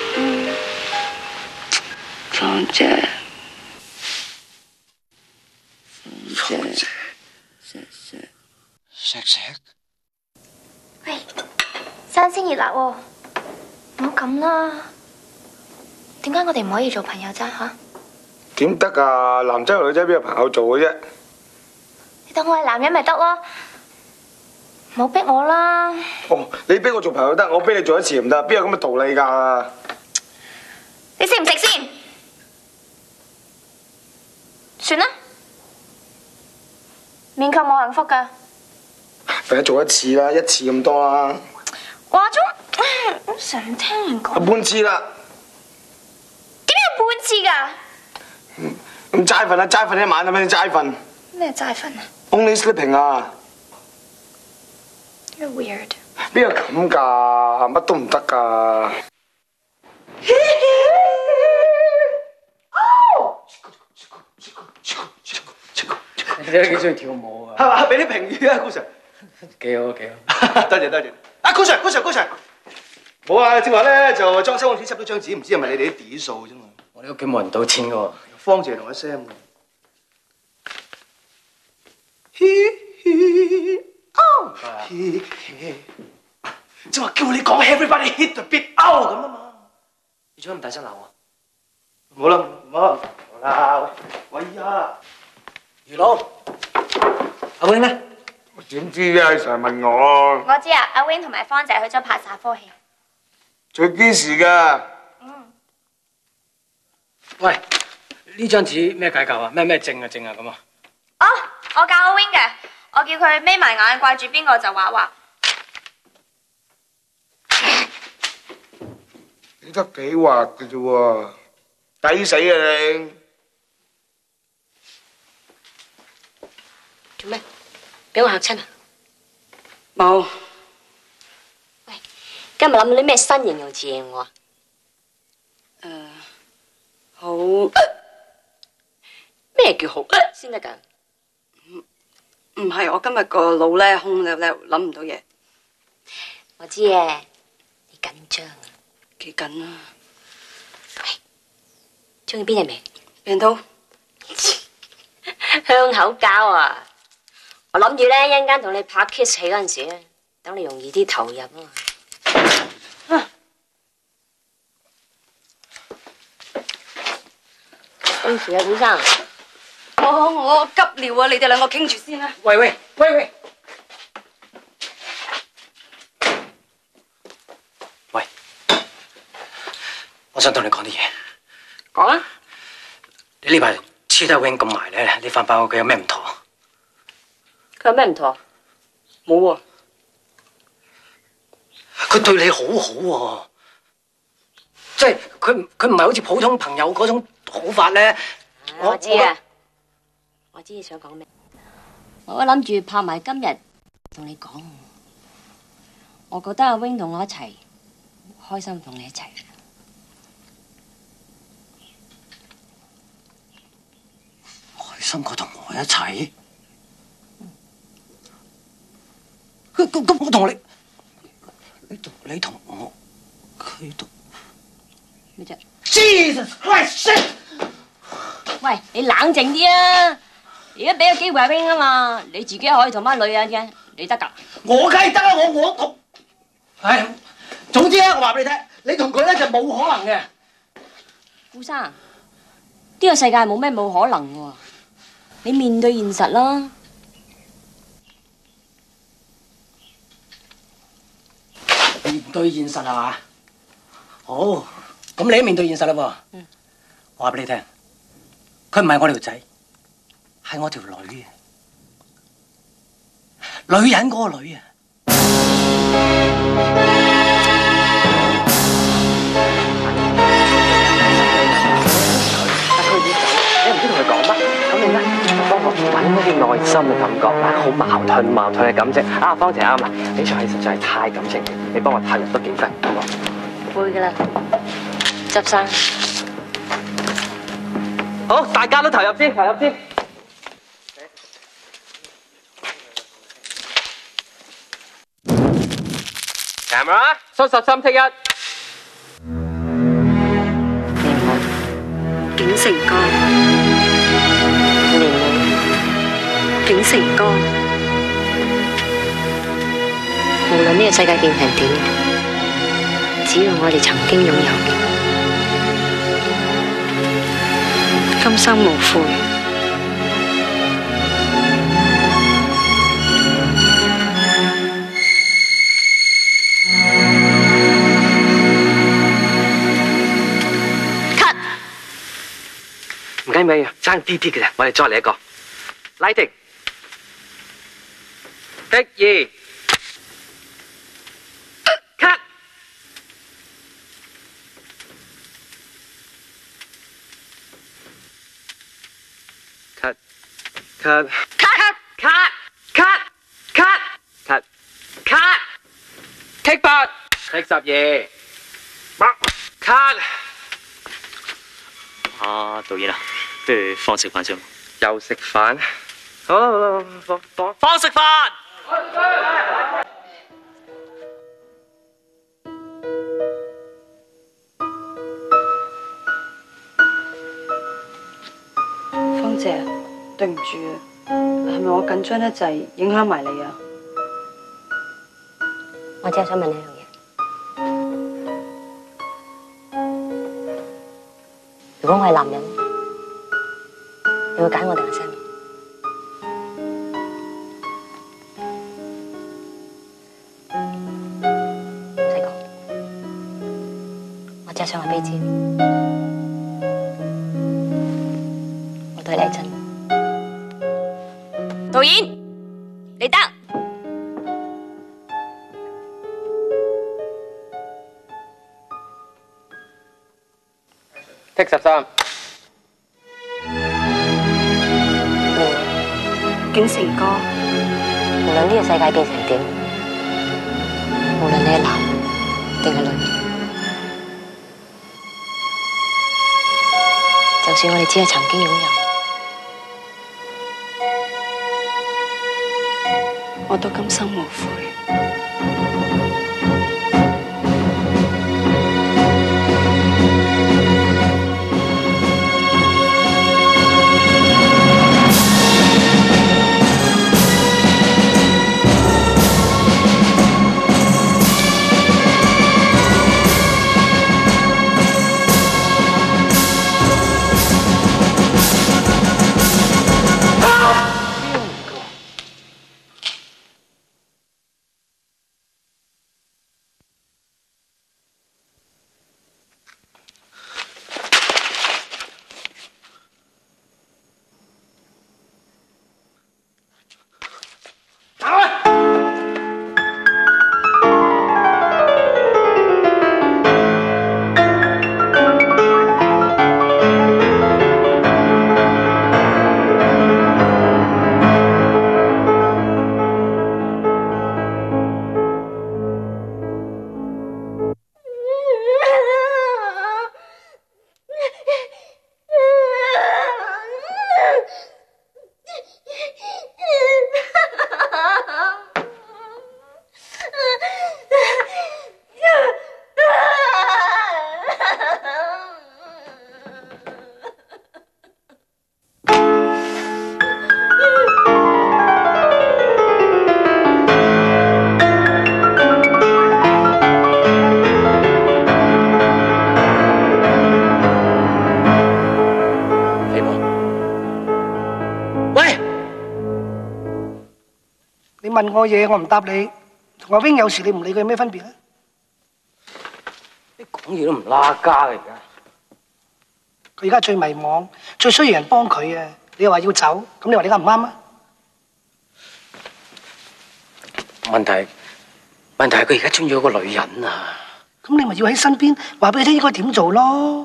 Speaker 7: 芳姐，芳姐，實實
Speaker 9: 石石，
Speaker 14: 喂，新鮮熱辣喎，唔好咁啦。點解我哋唔可以做朋友啫嚇？
Speaker 15: 點得啊？男仔同女仔邊有朋友做嘅啫？
Speaker 14: 你當我係男人咪得咯。唔好逼我啦！
Speaker 15: 哦，你逼我做朋友得，我逼你做一次唔得，邊有咁嘅道理㗎？
Speaker 14: 你食唔食先？算啦，勉強冇幸福㗎。
Speaker 15: 俾做一次啦，一次咁多啦。
Speaker 14: 話咗，我成日聽人講。
Speaker 15: 半次啦。
Speaker 14: 點有半次㗎？
Speaker 15: 咁齋瞓啦，齋瞓一晚啊！咩齋瞓？
Speaker 14: 咩齋瞓啊
Speaker 15: ？Only sleeping 啊！
Speaker 14: You're weird。
Speaker 15: 邊有咁㗎？乜都唔得㗎。
Speaker 1: 你都幾中意跳舞啊？
Speaker 13: 係嘛？俾啲評語啊，高 Sir。
Speaker 1: 幾好幾好。
Speaker 13: 多謝多謝。啊，高 Sir 高 Sir 高 Sir。冇啊，正話咧就裝修嗰陣時執咗張紙，唔知係咪你哋啲底數啫嘛？
Speaker 1: 我哋屋企冇人賭錢㗎喎。
Speaker 13: 方姐同阿 Sam。
Speaker 10: 哦，即話叫你講 everybody hit the beat out 咁啊嘛。
Speaker 1: 你做咩咁大聲鬧我？
Speaker 10: 冇啦，冇啦，喂呀！
Speaker 1: 魚佬，阿 wing 呢？
Speaker 15: 我點知啊？成日問我，
Speaker 14: 我知啊，阿 wing 同埋方仔去咗拍殺科戲。
Speaker 15: 最幾時㗎？
Speaker 14: 嗯。
Speaker 1: 喂，呢張紙咩解構啊？咩咩證啊證啊咁啊？
Speaker 14: 哦，我教阿 wing 嘅，我叫佢眯埋眼，掛住邊個就畫畫。
Speaker 15: 你得幾畫嘅啫喎，抵死啊你！
Speaker 7: 做咩？俾我嚇親啊？
Speaker 3: 冇。
Speaker 7: 喂，今日諗到啲咩新形容詞形容我啊？
Speaker 3: 誒，好。
Speaker 7: 咩叫好先得㗎？
Speaker 3: 唔係，我今日個腦咧空咧咧，諗唔到嘢。
Speaker 7: 我知嘅，你緊張啊？
Speaker 3: 幾緊啊？
Speaker 7: 喂，中意邊隻味？
Speaker 3: 病刀。
Speaker 7: 香口膠啊！我諗住咧一陣間同你拍 kiss 戲嗰陣時咧，等你容易啲投入啊嘛。對唔住啊，古生。
Speaker 3: 我我急尿啊！你哋兩個傾住先啦。
Speaker 1: 喂喂喂喂！喂，我想同你講啲嘢。
Speaker 7: 講啊！
Speaker 1: 你呢排黐得 wing 咁埋咧，你發唔發覺佢有咩唔妥？
Speaker 7: 佢有咩唔妥？冇喎。
Speaker 1: 佢對你好好喎，即係佢佢唔係好似普通朋友嗰種好法咧。
Speaker 7: 我知啊，我知你想講咩。我諗住拍埋今日同你講，我覺得阿 wing 同我一齊，開心同你一齊。
Speaker 1: 開心過同我一齊？咁咁咁，我同你，你同你同我，佢同
Speaker 7: 咩啫
Speaker 1: ？Jesus Christ！
Speaker 7: 喂，你冷靜啲啊！而家俾個機會阿 wing 啊嘛，你自己可以同班女人嘅，你得㗎？
Speaker 10: 我梗係得啦，我我我，唉，總之咧，我話俾你聽，你同佢咧就冇可能嘅。
Speaker 7: 顧生，呢個世界冇咩冇可能喎，你面對現實啦。
Speaker 1: 面對現實係嘛？好，咁你都面對現實啦喎。嗯。我話俾你聽，佢唔係我條仔，係我條女啊！女人嗰個女啊！
Speaker 9: 你唔知同佢講乜，咁你咧幫我揾嗰啲內心嘅感覺，嗱，好矛盾矛盾嘅感情。啊，芳姐啱啊，呢場戲實在係太感情，你幫我投入多幾分，好唔好？
Speaker 7: 會噶啦，執生。
Speaker 9: 好，大家都投入先，投入先。Camera， 收十三 take 一。
Speaker 3: 景成哥，景成哥，
Speaker 7: 無論呢個世界變成點，只要我哋曾經擁有，
Speaker 3: 今生無悔。
Speaker 9: 唔緊要，爭啲啲嘅啫，我哋再嚟一個。Lighting， Take 二 ，Cut， Cut， Cut， Cut， Cut， Cut， Cut， Cut， Cut， Take 八 ，Take 十二 ，Cut。
Speaker 16: 啊，導演啊，不如放食飯先。
Speaker 9: 又食飯？好啦好啦，放放
Speaker 16: 放食飯。
Speaker 3: 芳姐，對唔住啊， 係咪我緊張得滯，影響埋你啊？
Speaker 14: 我只係想問你一樣嘢，如果我係男人，你會揀我定係 Sammy？唔使講，我只係想話俾你知，我對你係真。導演，你得。
Speaker 8: Take 十三。
Speaker 3: 景成哥，
Speaker 14: 無論呢個世界變成點，無論你係男定係女，就算我哋只係曾經擁有，
Speaker 3: 我都今生無悔。
Speaker 10: 問我嘢，我唔答你。同阿 wing 有時你唔理佢有咩分別咧？
Speaker 9: 你講嘢都唔拉家嘅而家。
Speaker 10: 佢而家最迷茫，最需要人幫佢啊！你又話要走，咁你話你啱唔啱啊？
Speaker 9: 問題問題係佢而家中意咗個女人啊！
Speaker 10: 咁你咪要喺身邊話俾佢聽應該點做咯。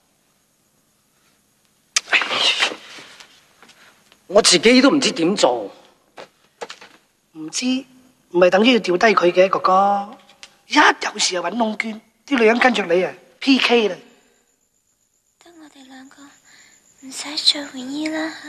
Speaker 9: 我自己都唔知點做。
Speaker 10: 唔知，唔係等於要掉低佢嘅哥哥。一有事就揾窿捐，啲女人跟住你啊 P K 啦。
Speaker 17: 得我哋兩個，唔使着泳衣啦嚇。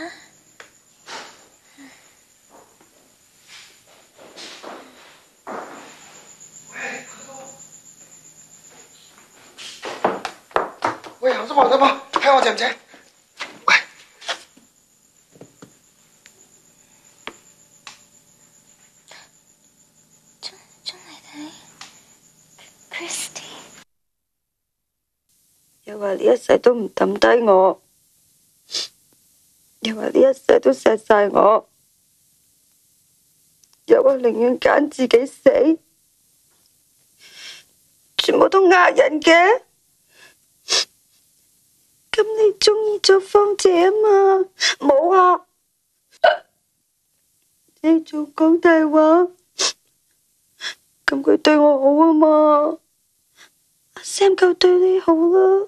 Speaker 10: 喂，行咗望得噃，睇我正唔正？喂，
Speaker 17: 鍾鍾麗緹 ，Christy，
Speaker 7: 又話呢一世都唔抌低我，又話呢一世都錫晒我，又話寧願揀自己死，全部都呃人嘅。咁你中意咗芳姐啊嘛？冇啊！你仲講大話？咁佢對我好啊嘛？阿 Sam 夠對你好啦。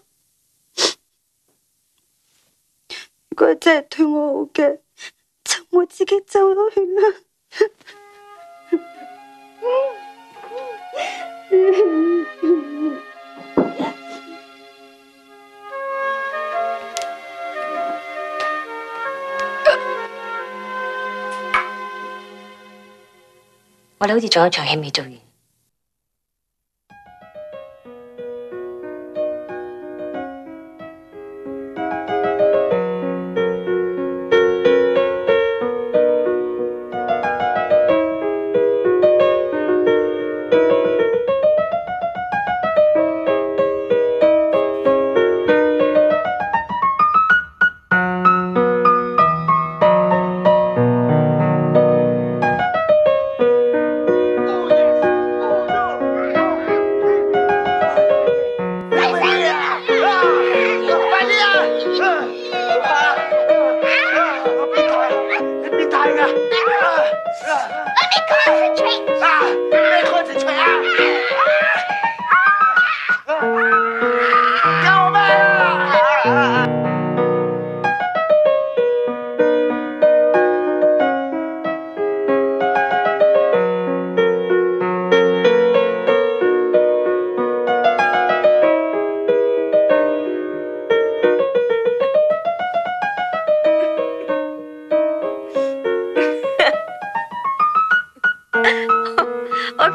Speaker 7: 如果真係對我好嘅，就我自己走咗去啦。
Speaker 14: 我哋好似仲有一場戲未做完。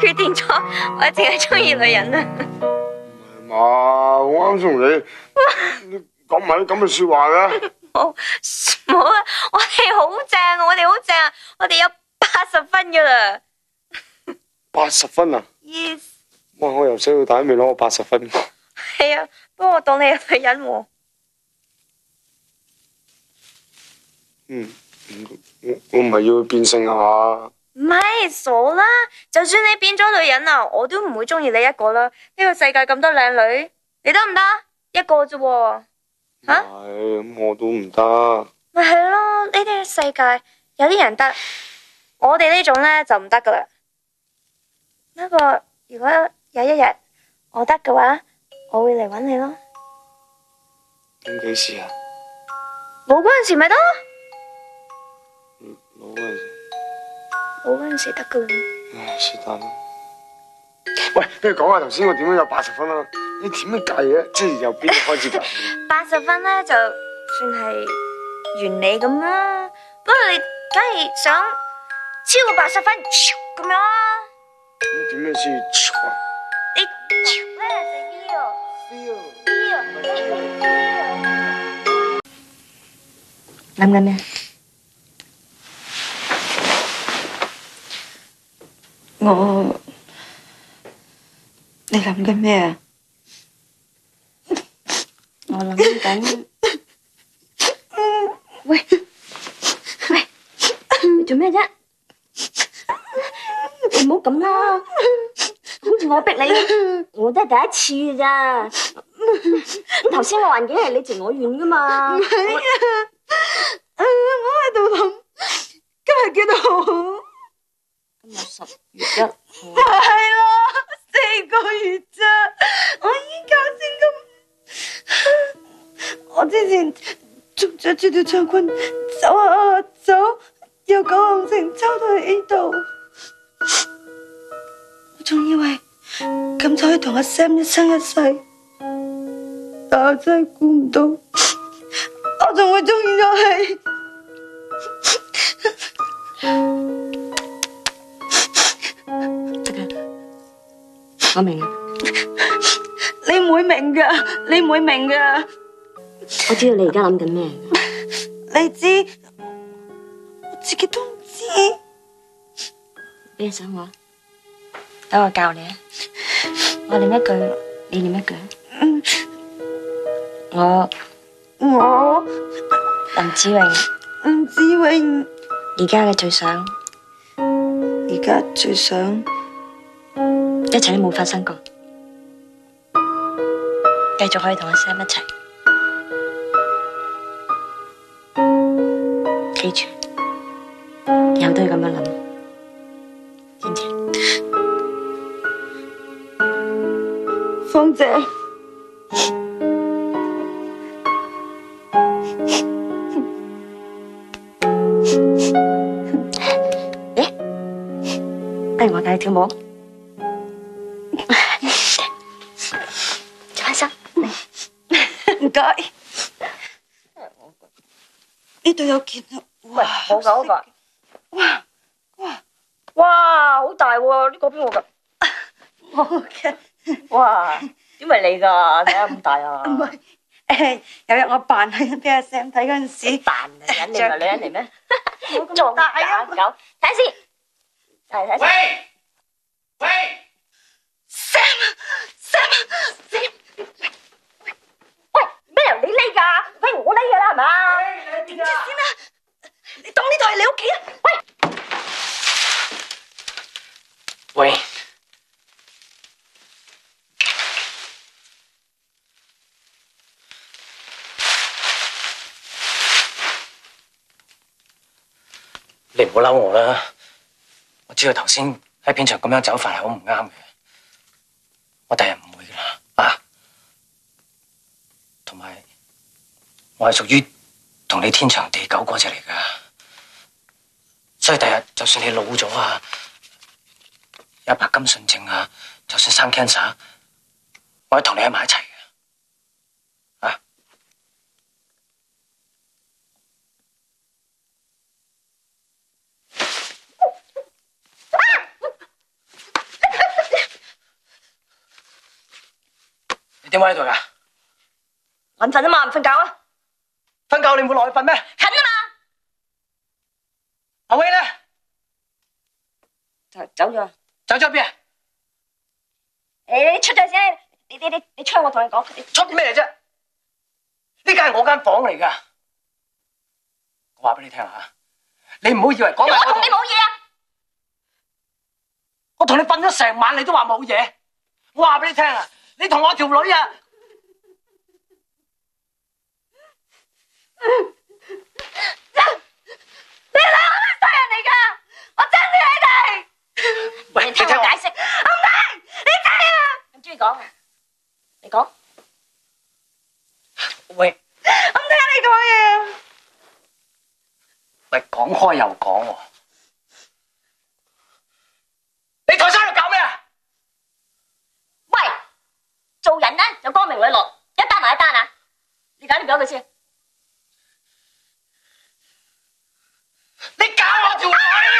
Speaker 14: 決定咗，我淨係中意女人啊！
Speaker 15: 嘛，我啱先同你你講埋啲咁嘅説話嘅。
Speaker 14: 冇冇啊！我哋好正啊！我哋好正啊！我哋有八十分噶啦。
Speaker 15: 八十分啊
Speaker 14: ！Yes。
Speaker 15: 哇！我由細到大都未攞過八十分。
Speaker 14: 係啊，不過我當你係女人喎。
Speaker 15: 嗯，我我唔係要去變性啊嘛。
Speaker 14: 唔係傻啦！就算你變咗女人啊，我都唔會中意你一個啦。呢個世界咁多靚女，你得唔得？一個啫喎。吓？
Speaker 15: 係咁，我都唔得。
Speaker 14: 咪係咯，呢啲世界有啲人得，我哋呢種咧就唔得噶啦。不過如果有一日我得嘅話，我會嚟搵你咯。
Speaker 15: 咁幾時啊？
Speaker 14: 老嗰陣時咪得咯。
Speaker 15: 老嗰陣時。
Speaker 14: 老嗰陣時得噶啦。
Speaker 15: 唉，是但啦。喂，不如講下頭先我點樣有八十分啦？你點樣計嘅？即係由邊度開始計？
Speaker 14: 八十分咧就算係完美咁啦。不過你梗係想超過八十分咁樣啦。
Speaker 15: 咁點樣先超啊？
Speaker 14: 你咧係 feel。諗緊咩？
Speaker 7: 我，你諗緊咩啊？
Speaker 14: 我諗緊，喂喂，你做咩啫？你唔好咁啦，好似我逼你，我都係第一次㗎咋。頭先個環境係你情我願噶嘛？
Speaker 7: 唔係啊，我喺度諗，今日幾多號？
Speaker 14: 今日十月一號。
Speaker 7: 係咯，四個月咋，我依家先咁。我之前仲着住條長裙走啊走，由九龍城抽到去 A 度，我仲以為咁就可以同阿 Sam 一生一世，但我真係估唔到，我仲會中意咗佢。
Speaker 14: 我明啊，
Speaker 7: 你唔會明噶，你唔會明噶。
Speaker 14: 我知道你而家諗緊咩。
Speaker 7: 你知，我自己都唔知。
Speaker 14: 你想我？等我教你啊！我念一句，你念一句。
Speaker 7: 嗯。
Speaker 14: 我
Speaker 7: 我
Speaker 14: 林子穎，
Speaker 7: 林子穎，
Speaker 14: 而家嘅最想，
Speaker 7: 而家最想。
Speaker 14: 一切都冇發生過，繼續可以同阿 Sam 一齊。記住，以後都要咁樣諗，知唔知？
Speaker 7: 芳姐，
Speaker 14: 咦？不如我帶你跳舞。
Speaker 7: 唔該，呢度有件啊！
Speaker 14: 喂，冇搞噶！哇哇哇，好大喎！呢個邊個噶？
Speaker 7: 我嘅。
Speaker 14: 哇，點係你噶？睇下咁大啊！
Speaker 7: 唔係，誒，有日我扮女人俾阿 Sam 睇嗰陣時，
Speaker 14: 扮女人，你唔係女人嚟咩？
Speaker 7: 冇咁大啊！
Speaker 14: 狗，睇下先，嚟睇先。
Speaker 4: 喂喂
Speaker 7: ，Sam，Sam，Sam。
Speaker 14: 咩由你匿㗎？喂，我匿㗎啦，係嘛？
Speaker 7: 停住先啦！你當呢度係你屋企啊！
Speaker 1: 喂！喂，你唔好嬲我啦！我知道頭先喺片場咁樣走法係好唔啱嘅，我第日唔會㗎啦，啊！同埋，我係屬於同你天長地久嗰隻嚟噶，所以第日就算你老咗啊，有白金遜症啊，就算生 cancer， 我都同你喺埋一齊嘅，啊！
Speaker 14: 你睇
Speaker 9: 點解喺度㗎？
Speaker 17: 眼瞓啊嘛，唔瞓覺啊？
Speaker 9: 瞓覺你唔會落去瞓咩？
Speaker 17: 近啊嘛。
Speaker 9: 阿威咧？
Speaker 17: 就走咗。
Speaker 9: 走咗邊啊？
Speaker 17: 你你出咗先，你你你你出去，我同你講。你
Speaker 9: 出咩啫？呢間係我間房嚟㗎。我話俾你聽下，你唔好以為講埋我同
Speaker 17: 你冇嘢啊！
Speaker 9: 我同你瞓咗成晚，你都話冇嘢。我話俾你聽啊，你同我條女啊！
Speaker 17: 你兩個都係衰人嚟㗎！我憎死你哋！
Speaker 9: 喂，
Speaker 17: 你聽我解釋。唔得，你仔啊！唔中意講，你講。
Speaker 9: 喂，
Speaker 17: 我唔聽你講嘢。
Speaker 9: 喂，講開又講喎，你台山度搞咩啊？
Speaker 17: 喂，做人呢就光明磊落，一單埋一單啊！你搞掂咗佢先。
Speaker 9: 你搞我條女！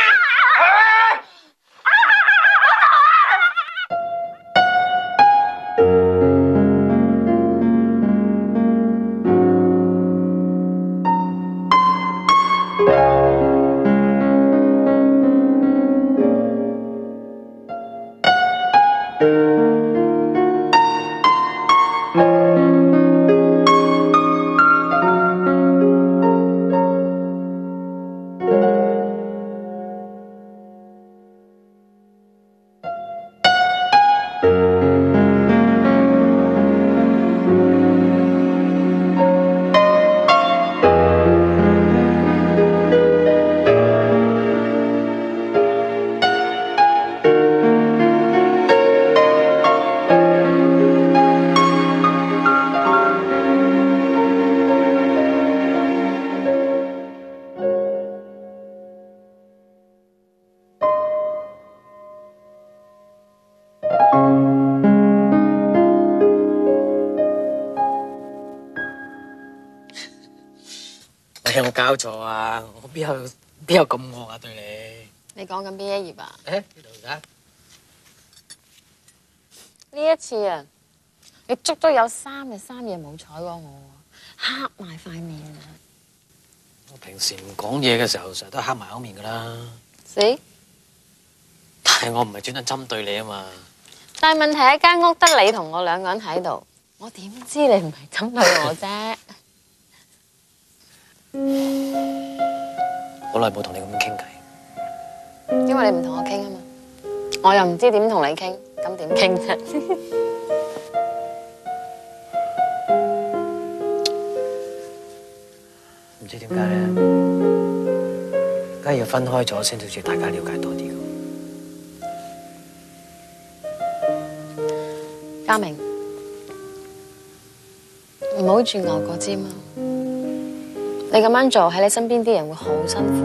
Speaker 9: 有冇搞錯啊？我邊有邊有咁惡啊？對你？
Speaker 18: 你講緊邊一頁啊？
Speaker 9: 誒呢度㗎。
Speaker 18: 呢一次啊，你足足有三日三夜冇睬過我，黑埋塊面啊！
Speaker 9: 我平時唔講嘢嘅時候，成日都黑埋口面㗎啦。
Speaker 18: 死！
Speaker 9: 但係我唔係專登針對你啊嘛。
Speaker 18: 但係問題喺間屋得你同我兩個人喺度，我點知你唔係針對我啫？
Speaker 9: 好耐冇同你咁傾偈，
Speaker 18: 因為你唔同我傾啊嘛，我又唔知點同你傾，咁點傾啫？
Speaker 9: 唔知點解咧，梗係要分開咗先，好似大家了解多啲咁。
Speaker 18: 嘉明，唔好轉牛角尖啊！你咁樣做喺你身邊啲人會好辛苦。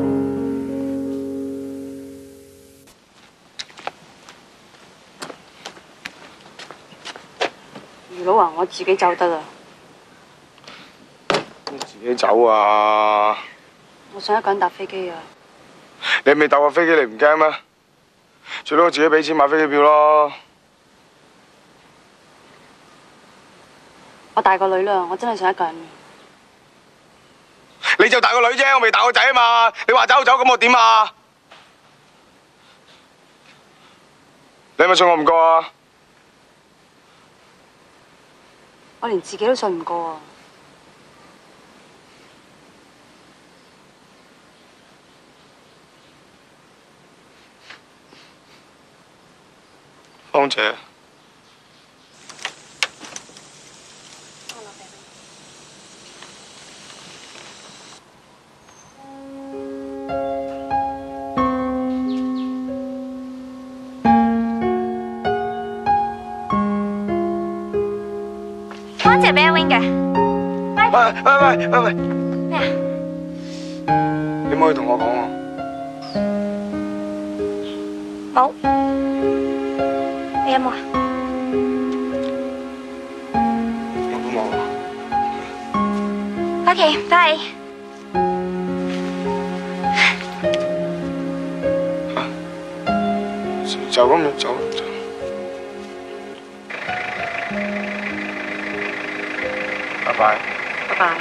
Speaker 3: 余佬話我自己走得啦。
Speaker 15: 你自己走啊？
Speaker 3: 我想一個人搭飛機啊。
Speaker 15: 你未搭過飛機，你唔驚咩？最多自己俾錢買飛機票咯。
Speaker 3: 我大個女啦，我真係想一個人。
Speaker 15: 你就大個女啫，我未大個仔啊嘛！你話走就走，咁我點啊？你係咪信我唔過啊？
Speaker 3: 我連自己都信唔過啊！
Speaker 15: 芳姐。
Speaker 14: 方姐俾阿 wing 嘅。
Speaker 15: 喂喂喂喂喂！
Speaker 14: 咩啊？
Speaker 15: 你唔可以同我講喎。
Speaker 14: 冇。你有冇啊？
Speaker 15: 我都冇。
Speaker 14: OK， 拜。
Speaker 15: 就咁就走。 拜。
Speaker 3: 拜拜。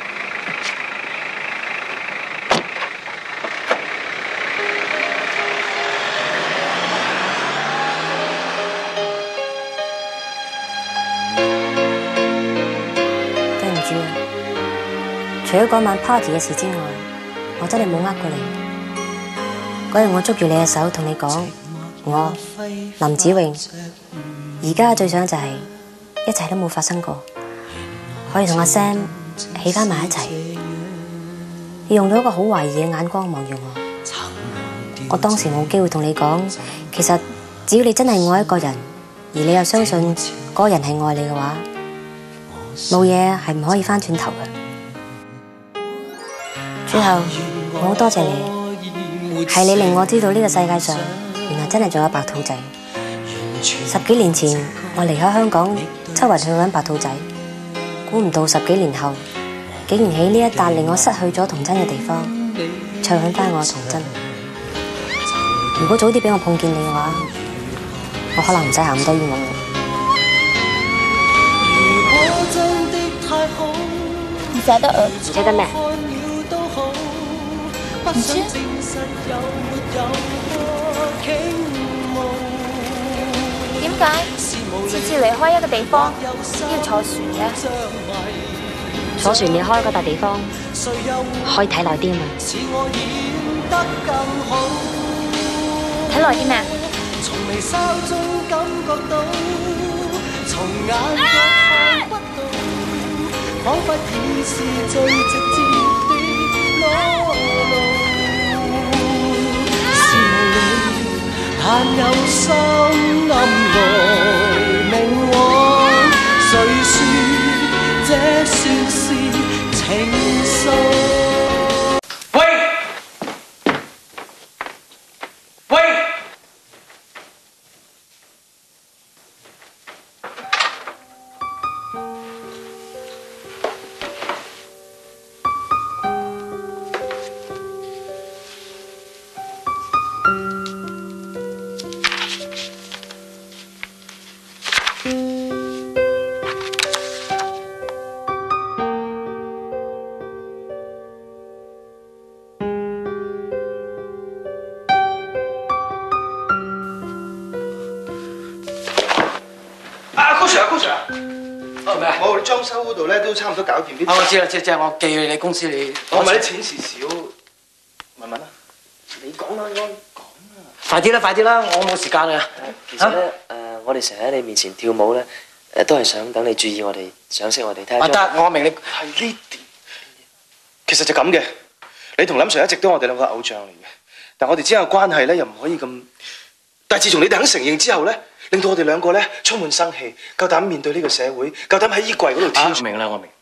Speaker 19: 對唔住啊，除咗嗰晚 party 嘅事之外，我真係冇呃過你。嗰日我捉住你嘅手，同你講，我林子穎而家最想就係一切都冇發生過，可以同阿 Sam 起翻埋一齊。你用咗一個好懷疑嘅眼光望住我，我當時冇機會同你講，其實只要你真係愛一個人，而你又相信嗰個人係愛你嘅話，冇嘢係唔可以翻轉頭嘅。最後我好多謝你，係你令我知道呢個世界上原來真係仲有白兔仔。十幾年前我離開香港，周圍去揾白兔仔，估唔到十幾年後，竟然喺呢一笪令我失去咗童真嘅地方，再揾翻我嘅童真。如果早啲俾我碰見你嘅話，我可能唔使行咁多冤枉路。
Speaker 14: 唔捨得啊？
Speaker 19: 唔捨得咩？
Speaker 14: 唔知。點解次次離開一個地方都要坐船嘅？
Speaker 19: 坐船離開嗰笪地方，可以睇耐啲啊嘛。
Speaker 14: 睇耐啲咩？彷彿已是最直接的裸露，是無力，但有心暗來明往，誰說這算是情愫？
Speaker 1: 喂喂！
Speaker 4: 做咩？我哋裝修嗰度咧都差唔多搞掂啲。
Speaker 1: 啊，我知啦，即即係我寄去你公司，你
Speaker 4: 我咪啲錢事少，問問啦。
Speaker 9: 你講啦，安講
Speaker 1: 啦。快啲啦，快啲啦，我冇時間啊。
Speaker 9: 其實咧，誒，我哋成日喺你面前跳舞咧，誒，都係想等你注意我哋，賞識我哋睇下。
Speaker 1: 得，我明你
Speaker 4: 係呢點。其實就咁嘅，你同林 Sir 一直都係我哋兩個偶像嚟嘅，但我哋之間嘅關係咧又唔可以咁。但係自從你哋肯承認之後咧，令到我哋兩個咧充滿生氣，夠膽面對呢個社會，夠膽喺衣櫃嗰度跳。
Speaker 1: 明啦，我明。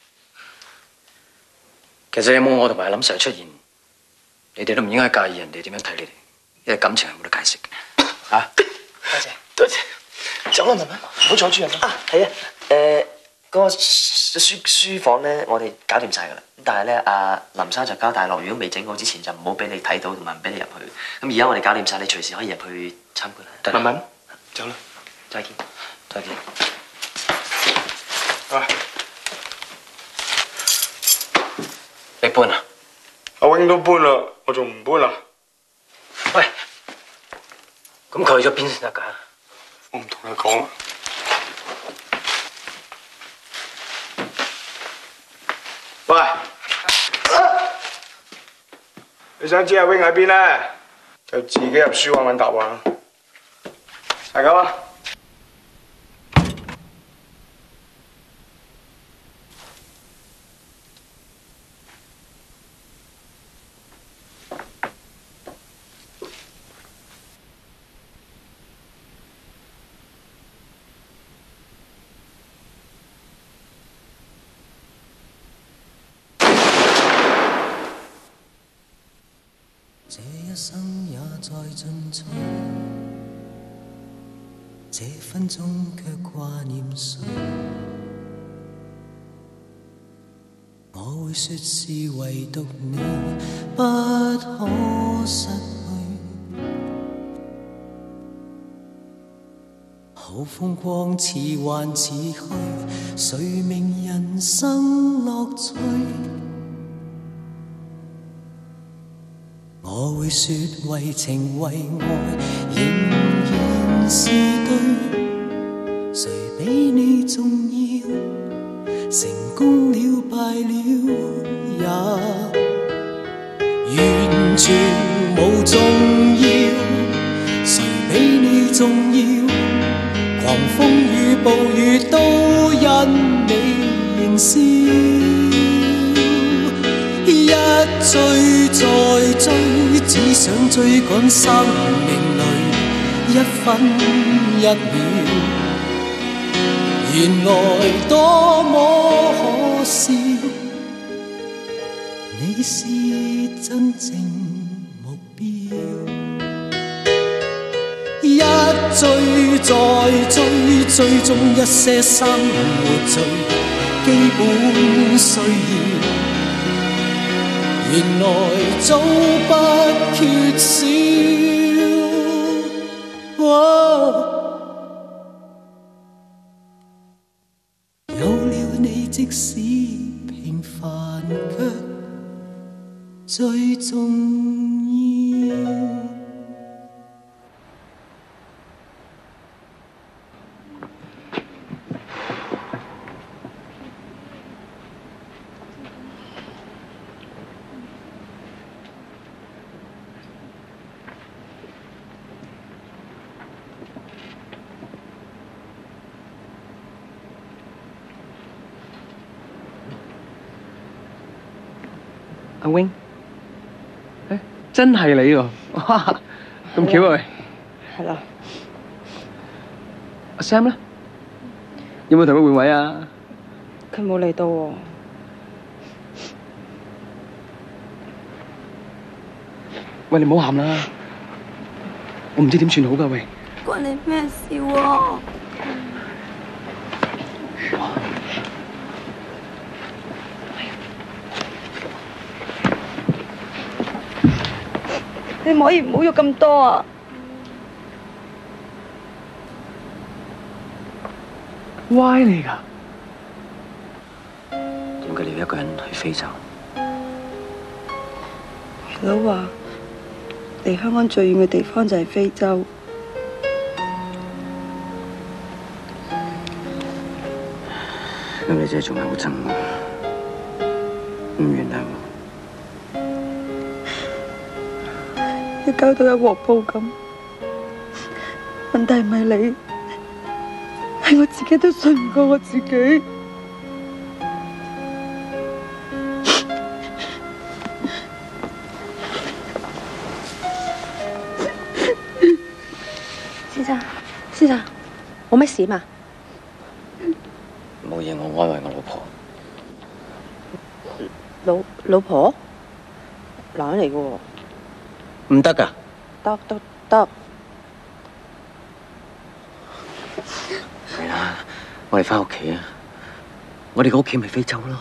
Speaker 1: 其實有冇我同埋林 Sir 出現，你哋都唔應該介意人哋點樣睇你哋，因為感情係冇得解釋嘅。嚇！
Speaker 9: 多謝
Speaker 4: 多謝，走啦，文文，唔好阻住人
Speaker 9: 啊！係啊，誒，嗰個書書房咧，我哋搞掂晒㗎啦。但係咧，阿林生就交代落，如果未整好之前，就唔好俾你睇到，同埋唔俾你入去。咁而家我哋搞掂晒，你隨時可以入去參觀啦。
Speaker 4: 文文，走啦，
Speaker 9: 再見，
Speaker 1: 再見。
Speaker 4: 喂，
Speaker 1: 你搬啊？
Speaker 15: 阿永都搬啦，我仲唔搬啊？
Speaker 1: 喂，咁佢去咗邊先得㗎？
Speaker 15: 我唔同你講啦。喂，你想知阿 wing 喺邊咧？就自己入書房揾答案。係咁啊！
Speaker 6: 這一生也在進取，這分鐘卻掛念誰？我會說是唯獨你不可失去，好好風光似幻似虛，誰明人生樂趣？我會說為情為愛仍然是對，誰比你重要？成功了敗了也完全無重要，誰比你重要？狂風與暴雨都因你燃燒，一追再追，只想追趕生命裏一分一秒，原來多麼可笑，你是真正目標。一追再追，追蹤一些生活最基本需要，原來早不缺少。哦，有了你，即使平凡卻最重要。
Speaker 8: 阿 wing， 誒真係你喎，哇咁巧啊喂！
Speaker 7: 係啦。
Speaker 8: 阿 Sam 咧，有冇同佢換位啊？
Speaker 7: 佢冇嚟到喎。
Speaker 8: 喂，你唔好喊啦，我唔知點算好㗎喂。
Speaker 7: 關你咩事喎？你唔可以唔好喐咁多啊！
Speaker 8: 歪嚟㗎？
Speaker 9: 點解你要一個人去非洲？
Speaker 7: 月佬話離香港最遠嘅地方就係非洲。
Speaker 9: 咁你真係仲係好憎我，唔原諒我。
Speaker 7: 你搞到有鑊煲咁，問題唔係你，係我自己都信唔過我自己。
Speaker 20: 先生，先生，冇咩事嘛？
Speaker 9: 冇嘢，我安慰我老婆。
Speaker 20: 老老婆，男人嚟嘅喎。
Speaker 9: 唔得㗎。
Speaker 20: 得得得。
Speaker 9: 係啦，我哋返屋企啊！我哋個屋企咪非洲咯。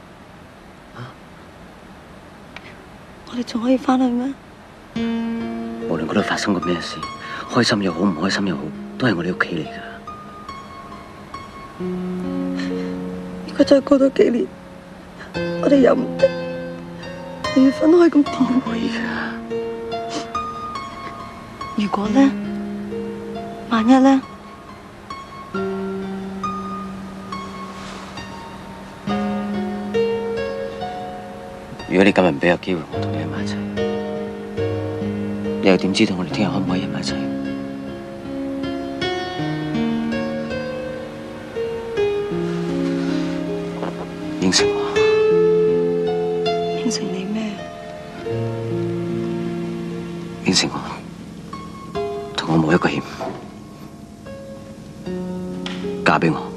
Speaker 7: 我哋仲可以返去咩？
Speaker 9: 無論嗰度發生過咩事，開心又好，唔開心又好，都係我哋屋企嚟㗎。
Speaker 7: 如果再過多幾年，我哋又唔得，你要分開咁點？
Speaker 9: 唔會㗎。
Speaker 7: 如果呢？萬一呢？
Speaker 9: 如果你今日唔俾個機會我同你喺埋一齊，你又點知道我哋聽日可唔可以喺埋一齊？應承我。
Speaker 7: 應承你咩？
Speaker 9: 應承我。我冇一個欠，嫁俾我。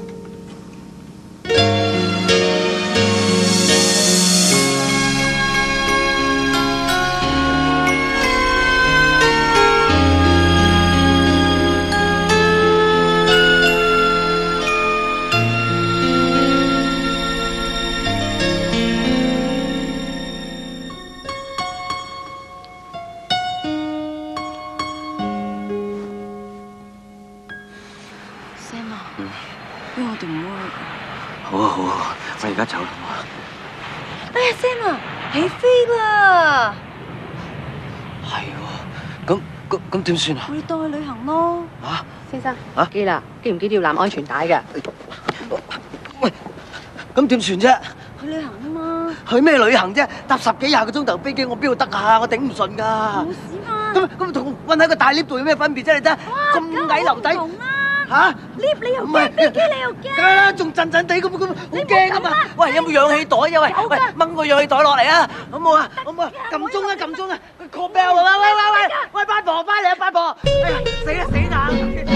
Speaker 1: 好啊好啊，我而家走啦。
Speaker 3: 哎呀 ，Sam 啊，起飛啦！
Speaker 1: 係喎，咁咁咁點算啊？
Speaker 3: 我哋帶去旅行咯。
Speaker 1: 啊，
Speaker 20: 先生，
Speaker 1: 啊
Speaker 20: 記啦，記唔記得要攬安全帶嘅？
Speaker 1: 喂，咁點算啫？
Speaker 3: 去旅行啊嘛。
Speaker 1: 去咩旅行啫？搭十幾廿個鐘頭飛機，我邊度得啊？我頂唔順㗎。
Speaker 3: 冇事嘛。
Speaker 1: 咁咁同韞喺個大 lift 度有咩分別啫？你睇咁矮樓底。吓
Speaker 3: lift 你又驚，飛機你又驚，
Speaker 1: 梗係啦，仲震震地咁咁，好驚啊嘛！喂，有冇氧氣袋啊？喂喂，掹個氧氣袋落嚟啊！好冇啊？好冇啊？撳鐘啊！撳鐘啊 ！call bell 啊！喂喂喂喂，八婆翻嚟啊！八婆，哎呀，死啦死啦！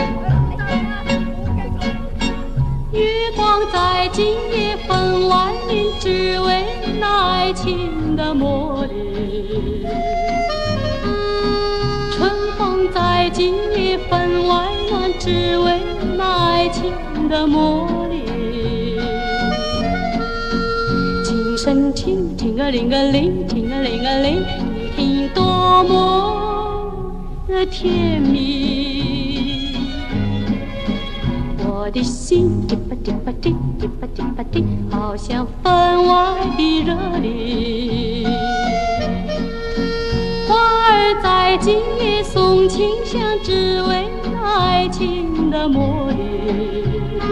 Speaker 2: 月光在今夜分外明，只为那爱情的魔力。春风在今夜分外暖，只为那爱情的魔力。琴声轻，听个铃个铃，听个铃个铃，听多么的甜蜜。我的心滴吧滴吧滴，滴吧滴吧滴，好像分外的热烈。花儿在今夜送清香，只为那爱情的魔力。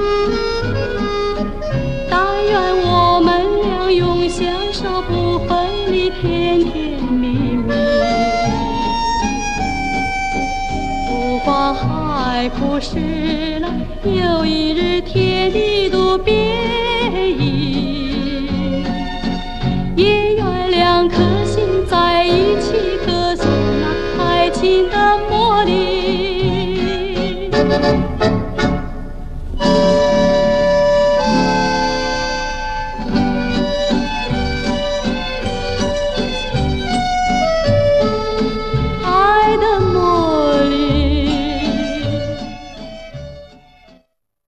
Speaker 2: 但愿我们俩永相守，不分离，甜甜蜜蜜。不管海枯石烂，有一日天地都变。